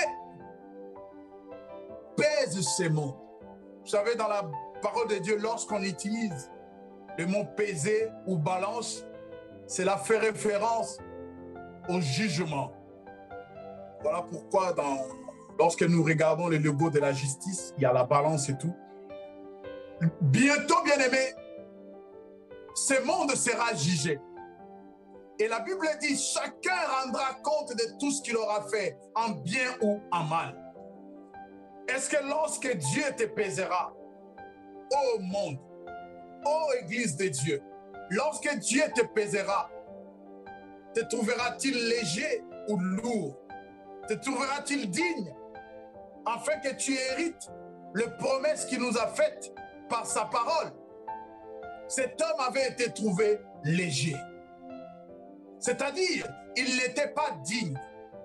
pèse ces mots. Vous savez, dans la parole de Dieu, lorsqu'on utilise le mot peser ou balance, cela fait référence au jugement. Voilà pourquoi dans, lorsque nous regardons le logo de la justice, il y a la balance et tout. Bientôt, bien-aimés, ce monde sera jugé. Et la Bible dit, chacun rendra compte de tout ce qu'il aura fait, en bien ou en mal. Est-ce que lorsque Dieu te pèsera, ô monde, ô Église de Dieu, lorsque Dieu te pèsera, te trouvera-t-il léger ou lourd? Te trouvera-t-il digne afin que tu hérites les promesses qu'il nous a faites par sa parole? Cet homme avait été trouvé léger. C'est-à-dire, il n'était pas digne.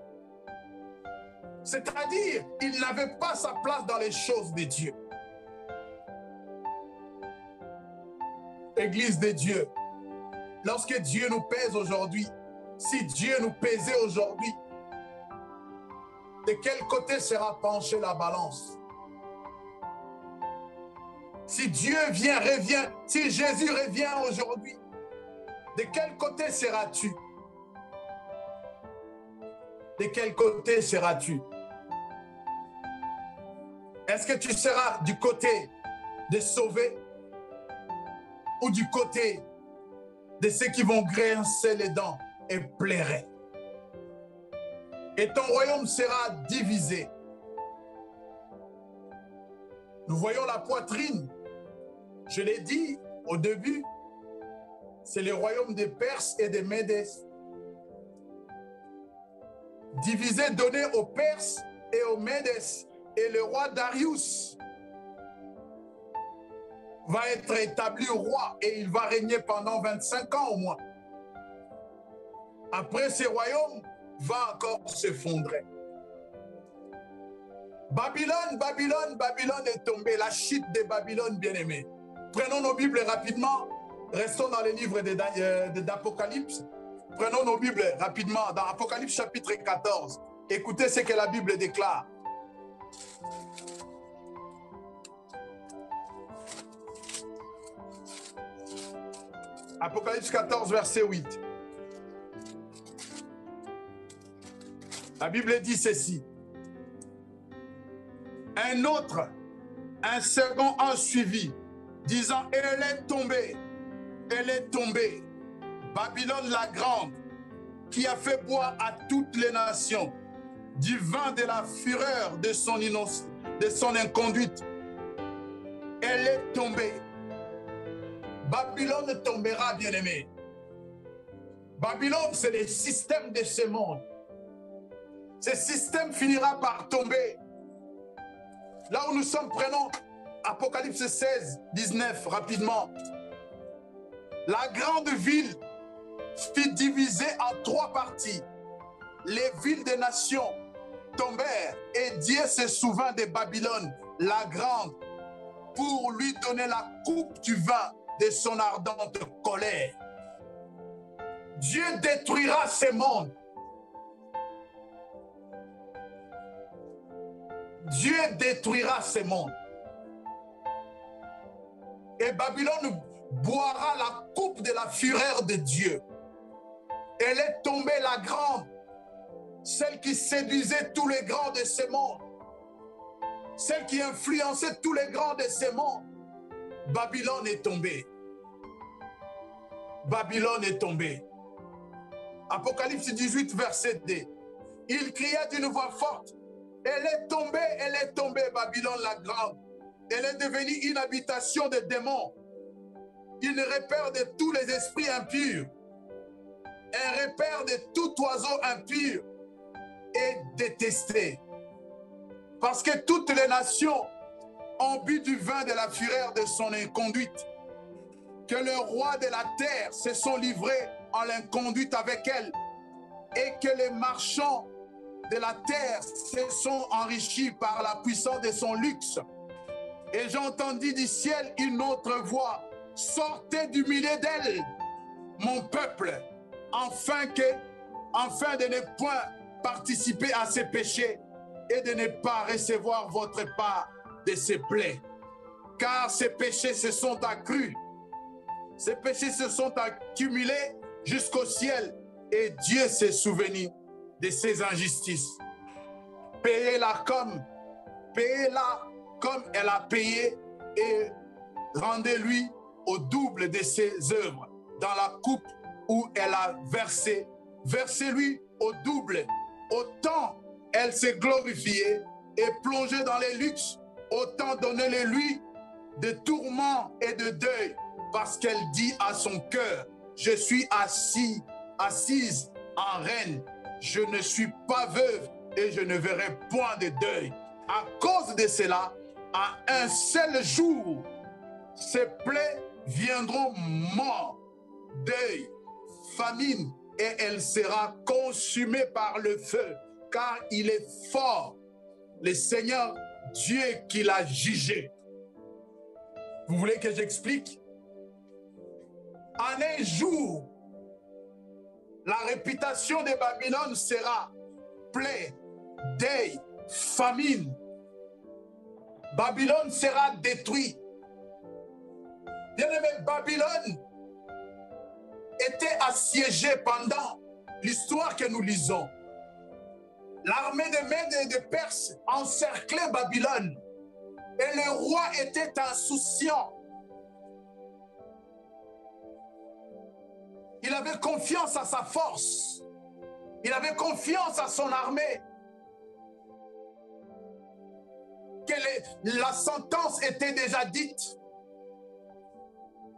C'est-à-dire, il n'avait pas sa place dans les choses de Dieu. Église de Dieu, lorsque Dieu nous pèse aujourd'hui, si Dieu nous pesait aujourd'hui, de quel côté sera penchée la balance? Si Dieu vient, revient, si Jésus revient aujourd'hui, de quel côté seras-tu? De quel côté seras-tu? Est-ce que tu seras du côté des sauvés ou du côté de ceux qui vont grincer les dents et pleurer? Et ton royaume sera divisé. Nous voyons la poitrine. Je l'ai dit au début, c'est le royaume des Perses et des Médès. divisé, donné aux Perses et aux Médes. Et le roi Darius va être établi roi et il va régner pendant vingt-cinq ans au moins. Après, ce royaume va encore s'effondrer. Babylone, Babylone, Babylone est tombée, la chute de Babylone, bien-aimés. Prenons nos Bibles rapidement, restons dans les livres d'Apocalypse. Prenons nos Bibles rapidement dans Apocalypse chapitre quatorze. Écoutez ce que la Bible déclare. Apocalypse quatorze, verset huit. La Bible dit ceci. Un autre, un second a suivi, disant, elle est tombée, elle est tombée, Babylone la grande, qui a fait boire à toutes les nations du vin de la fureur de son, innocence, de son inconduite. Elle est tombée. Babylone tombera, bien-aimé. Babylone, c'est le système de ce monde. Ce système finira par tomber. Là où nous sommes, prenons Apocalypse seize, dix-neuf, rapidement. La grande ville fut divisée en trois parties. Les villes des nations tombèrent et Dieu se souvint de Babylone, la grande, pour lui donner la coupe du vin de son ardente colère. Dieu détruira ces mondes. Dieu détruira ces mondes. Et Babylone boira la coupe de la fureur de Dieu. Elle est tombée, la grande, celle qui séduisait tous les grands de ce monde, celle qui influençait tous les grands de ce monde. Babylone est tombée. Babylone est tombée. Apocalypse dix-huit, verset deux. Il cria d'une voix forte. Elle est tombée, elle est tombée, Babylone la grande. Elle est devenue une habitation de démons, une repère de tous les esprits impurs, un repère de tout oiseau impur et détesté. Parce que toutes les nations ont bu du vin de la fureur de son inconduite, que le roi de la terre se sont livrés en l'inconduite avec elle, et que les marchands de la terre se sont enrichis par la puissance de son luxe. Et j'entendis du ciel une autre voix, sortez du milieu d'elle, mon peuple, afin que, afin de ne point participer à ses péchés et de ne pas recevoir votre part de ses plaies. Car ces péchés se sont accrus, ces péchés se sont accumulés jusqu'au ciel, et Dieu s'est souvenu de ses injustices. Payez-la comme, payez-la comme elle a payé, et rendez-lui au double de ses œuvres dans la coupe où elle a versé. Versez-lui au double. Autant elle s'est glorifiée et plongée dans les luxes, autant donnez-le-lui de tourments et de deuil, parce qu'elle dit à son cœur, je suis assis, assise en reine, je ne suis pas veuve et je ne verrai point de deuil. À cause de cela, à un seul jour, ses plaies viendront mort, deuil, famine, et elle sera consumée par le feu, car il est fort, le Seigneur Dieu qui l'a jugé. Vous voulez que j'explique? En un jour, la réputation de Babylone sera plaie, deuil, famine. Babylone sera détruite. Bien-aimé, Babylone était assiégée pendant l'histoire que nous lisons. L'armée de Mèdes et de Perses encerclait Babylone et le roi était insouciant. Il avait confiance à sa force. Il avait confiance à son armée. Que les, la sentence était déjà dite.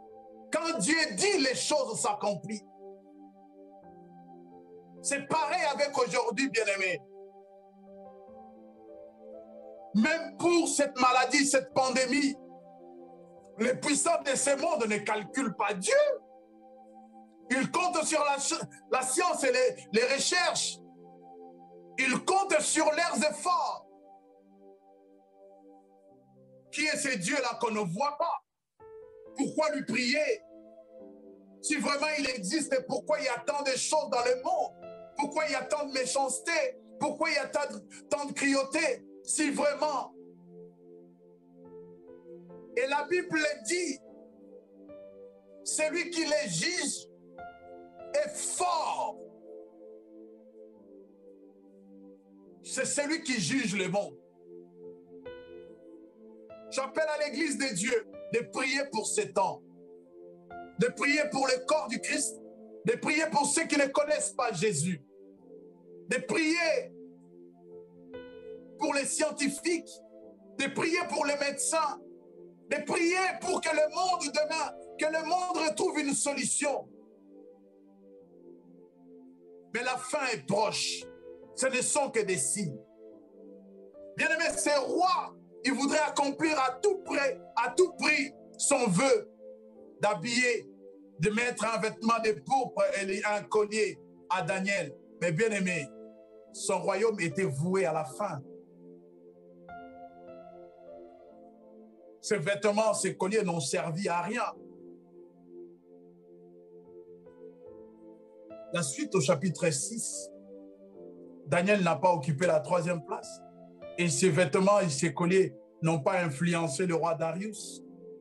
Quand Dieu dit, les choses s'accomplissent. C'est pareil avec aujourd'hui, bien-aimés. Même pour cette maladie, cette pandémie, les puissants de ce monde ne calculent pas Dieu. Ils comptent sur la, la science et les, les recherches. Ils comptent sur leurs efforts. Qui est ce Dieu-là qu'on ne voit pas? Pourquoi lui prier? Si vraiment il existe, pourquoi il y a tant de choses dans le monde? Pourquoi il y a tant de méchanceté? Pourquoi il y a tant de, tant de cruauté? Si vraiment... Et la Bible dit, celui qui les juge est fort. C'est celui qui juge le monde. J'appelle à l'église de Dieu de prier pour ces temps, de prier pour le corps du Christ, de prier pour ceux qui ne connaissent pas Jésus, de prier pour les scientifiques, de prier pour les médecins, de prier pour que le monde demain, que le monde retrouve une solution. Mais la fin est proche. Ce ne sont que des signes. Bien-aimé, ces rois, ils voudraient accomplir à tout prix, à tout prix son vœu d'habiller, de mettre un vêtement de pourpre et un collier à Daniel. Mais bien-aimé, son royaume était voué à la fin. Ces vêtements, ces colliers n'ont servi à rien. La suite au chapitre six, Daniel n'a pas occupé la troisième place. Et ses vêtements et ses colliers n'ont pas influencé le roi Darius.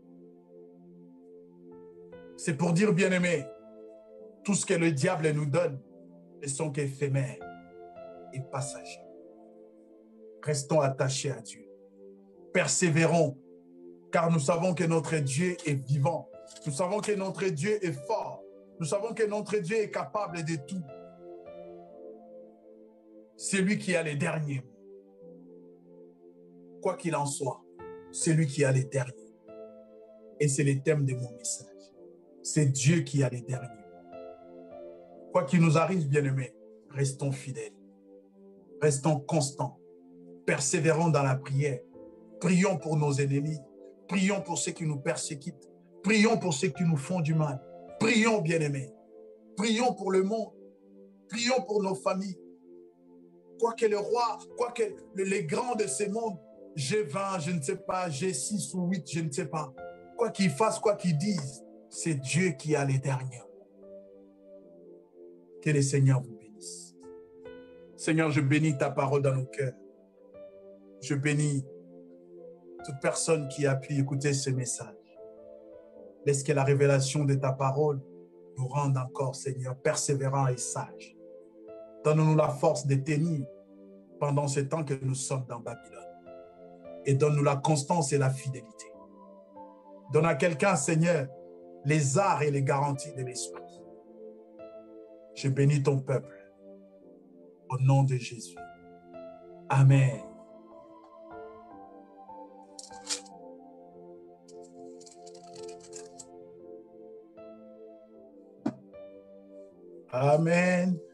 C'est pour dire, bien-aimé, tout ce que le diable nous donne ne sont qu'éphémères et passagers. Restons attachés à Dieu. Persévérons, car nous savons que notre Dieu est vivant. Nous savons que notre Dieu est fort. Nous savons que notre Dieu est capable de tout. C'est lui qui a les derniers mots. Quoi qu'il en soit, c'est lui qui a les derniers mots. Et c'est le thème de mon message. C'est Dieu qui a les derniers mots. Quoi qu'il nous arrive, bien-aimés, restons fidèles. Restons constants. Persévérons dans la prière. Prions pour nos ennemis. Prions pour ceux qui nous persécutent. Prions pour ceux qui nous font du mal. Prions, bien-aimés. Prions pour le monde. Prions pour nos familles. Quoi que le roi, quoi que les grands de ce monde, G vingt, je ne sais pas, G six ou huit, je ne sais pas. Quoi qu'ils fassent, quoi qu'ils disent, c'est Dieu qui a les derniers. Que le Seigneur vous bénisse. Seigneur, je bénis ta parole dans nos cœurs. Je bénis toute personne qui a pu écouter ce message. Laisse que la révélation de ta parole nous rende encore, Seigneur, persévérants et sages. Donne-nous la force de tenir pendant ce temps que nous sommes dans Babylone. Et donne-nous la constance et la fidélité. Donne à quelqu'un, Seigneur, les arts et les garanties de l'Esprit. Je bénis ton peuple. Au nom de Jésus. Amen. Amen.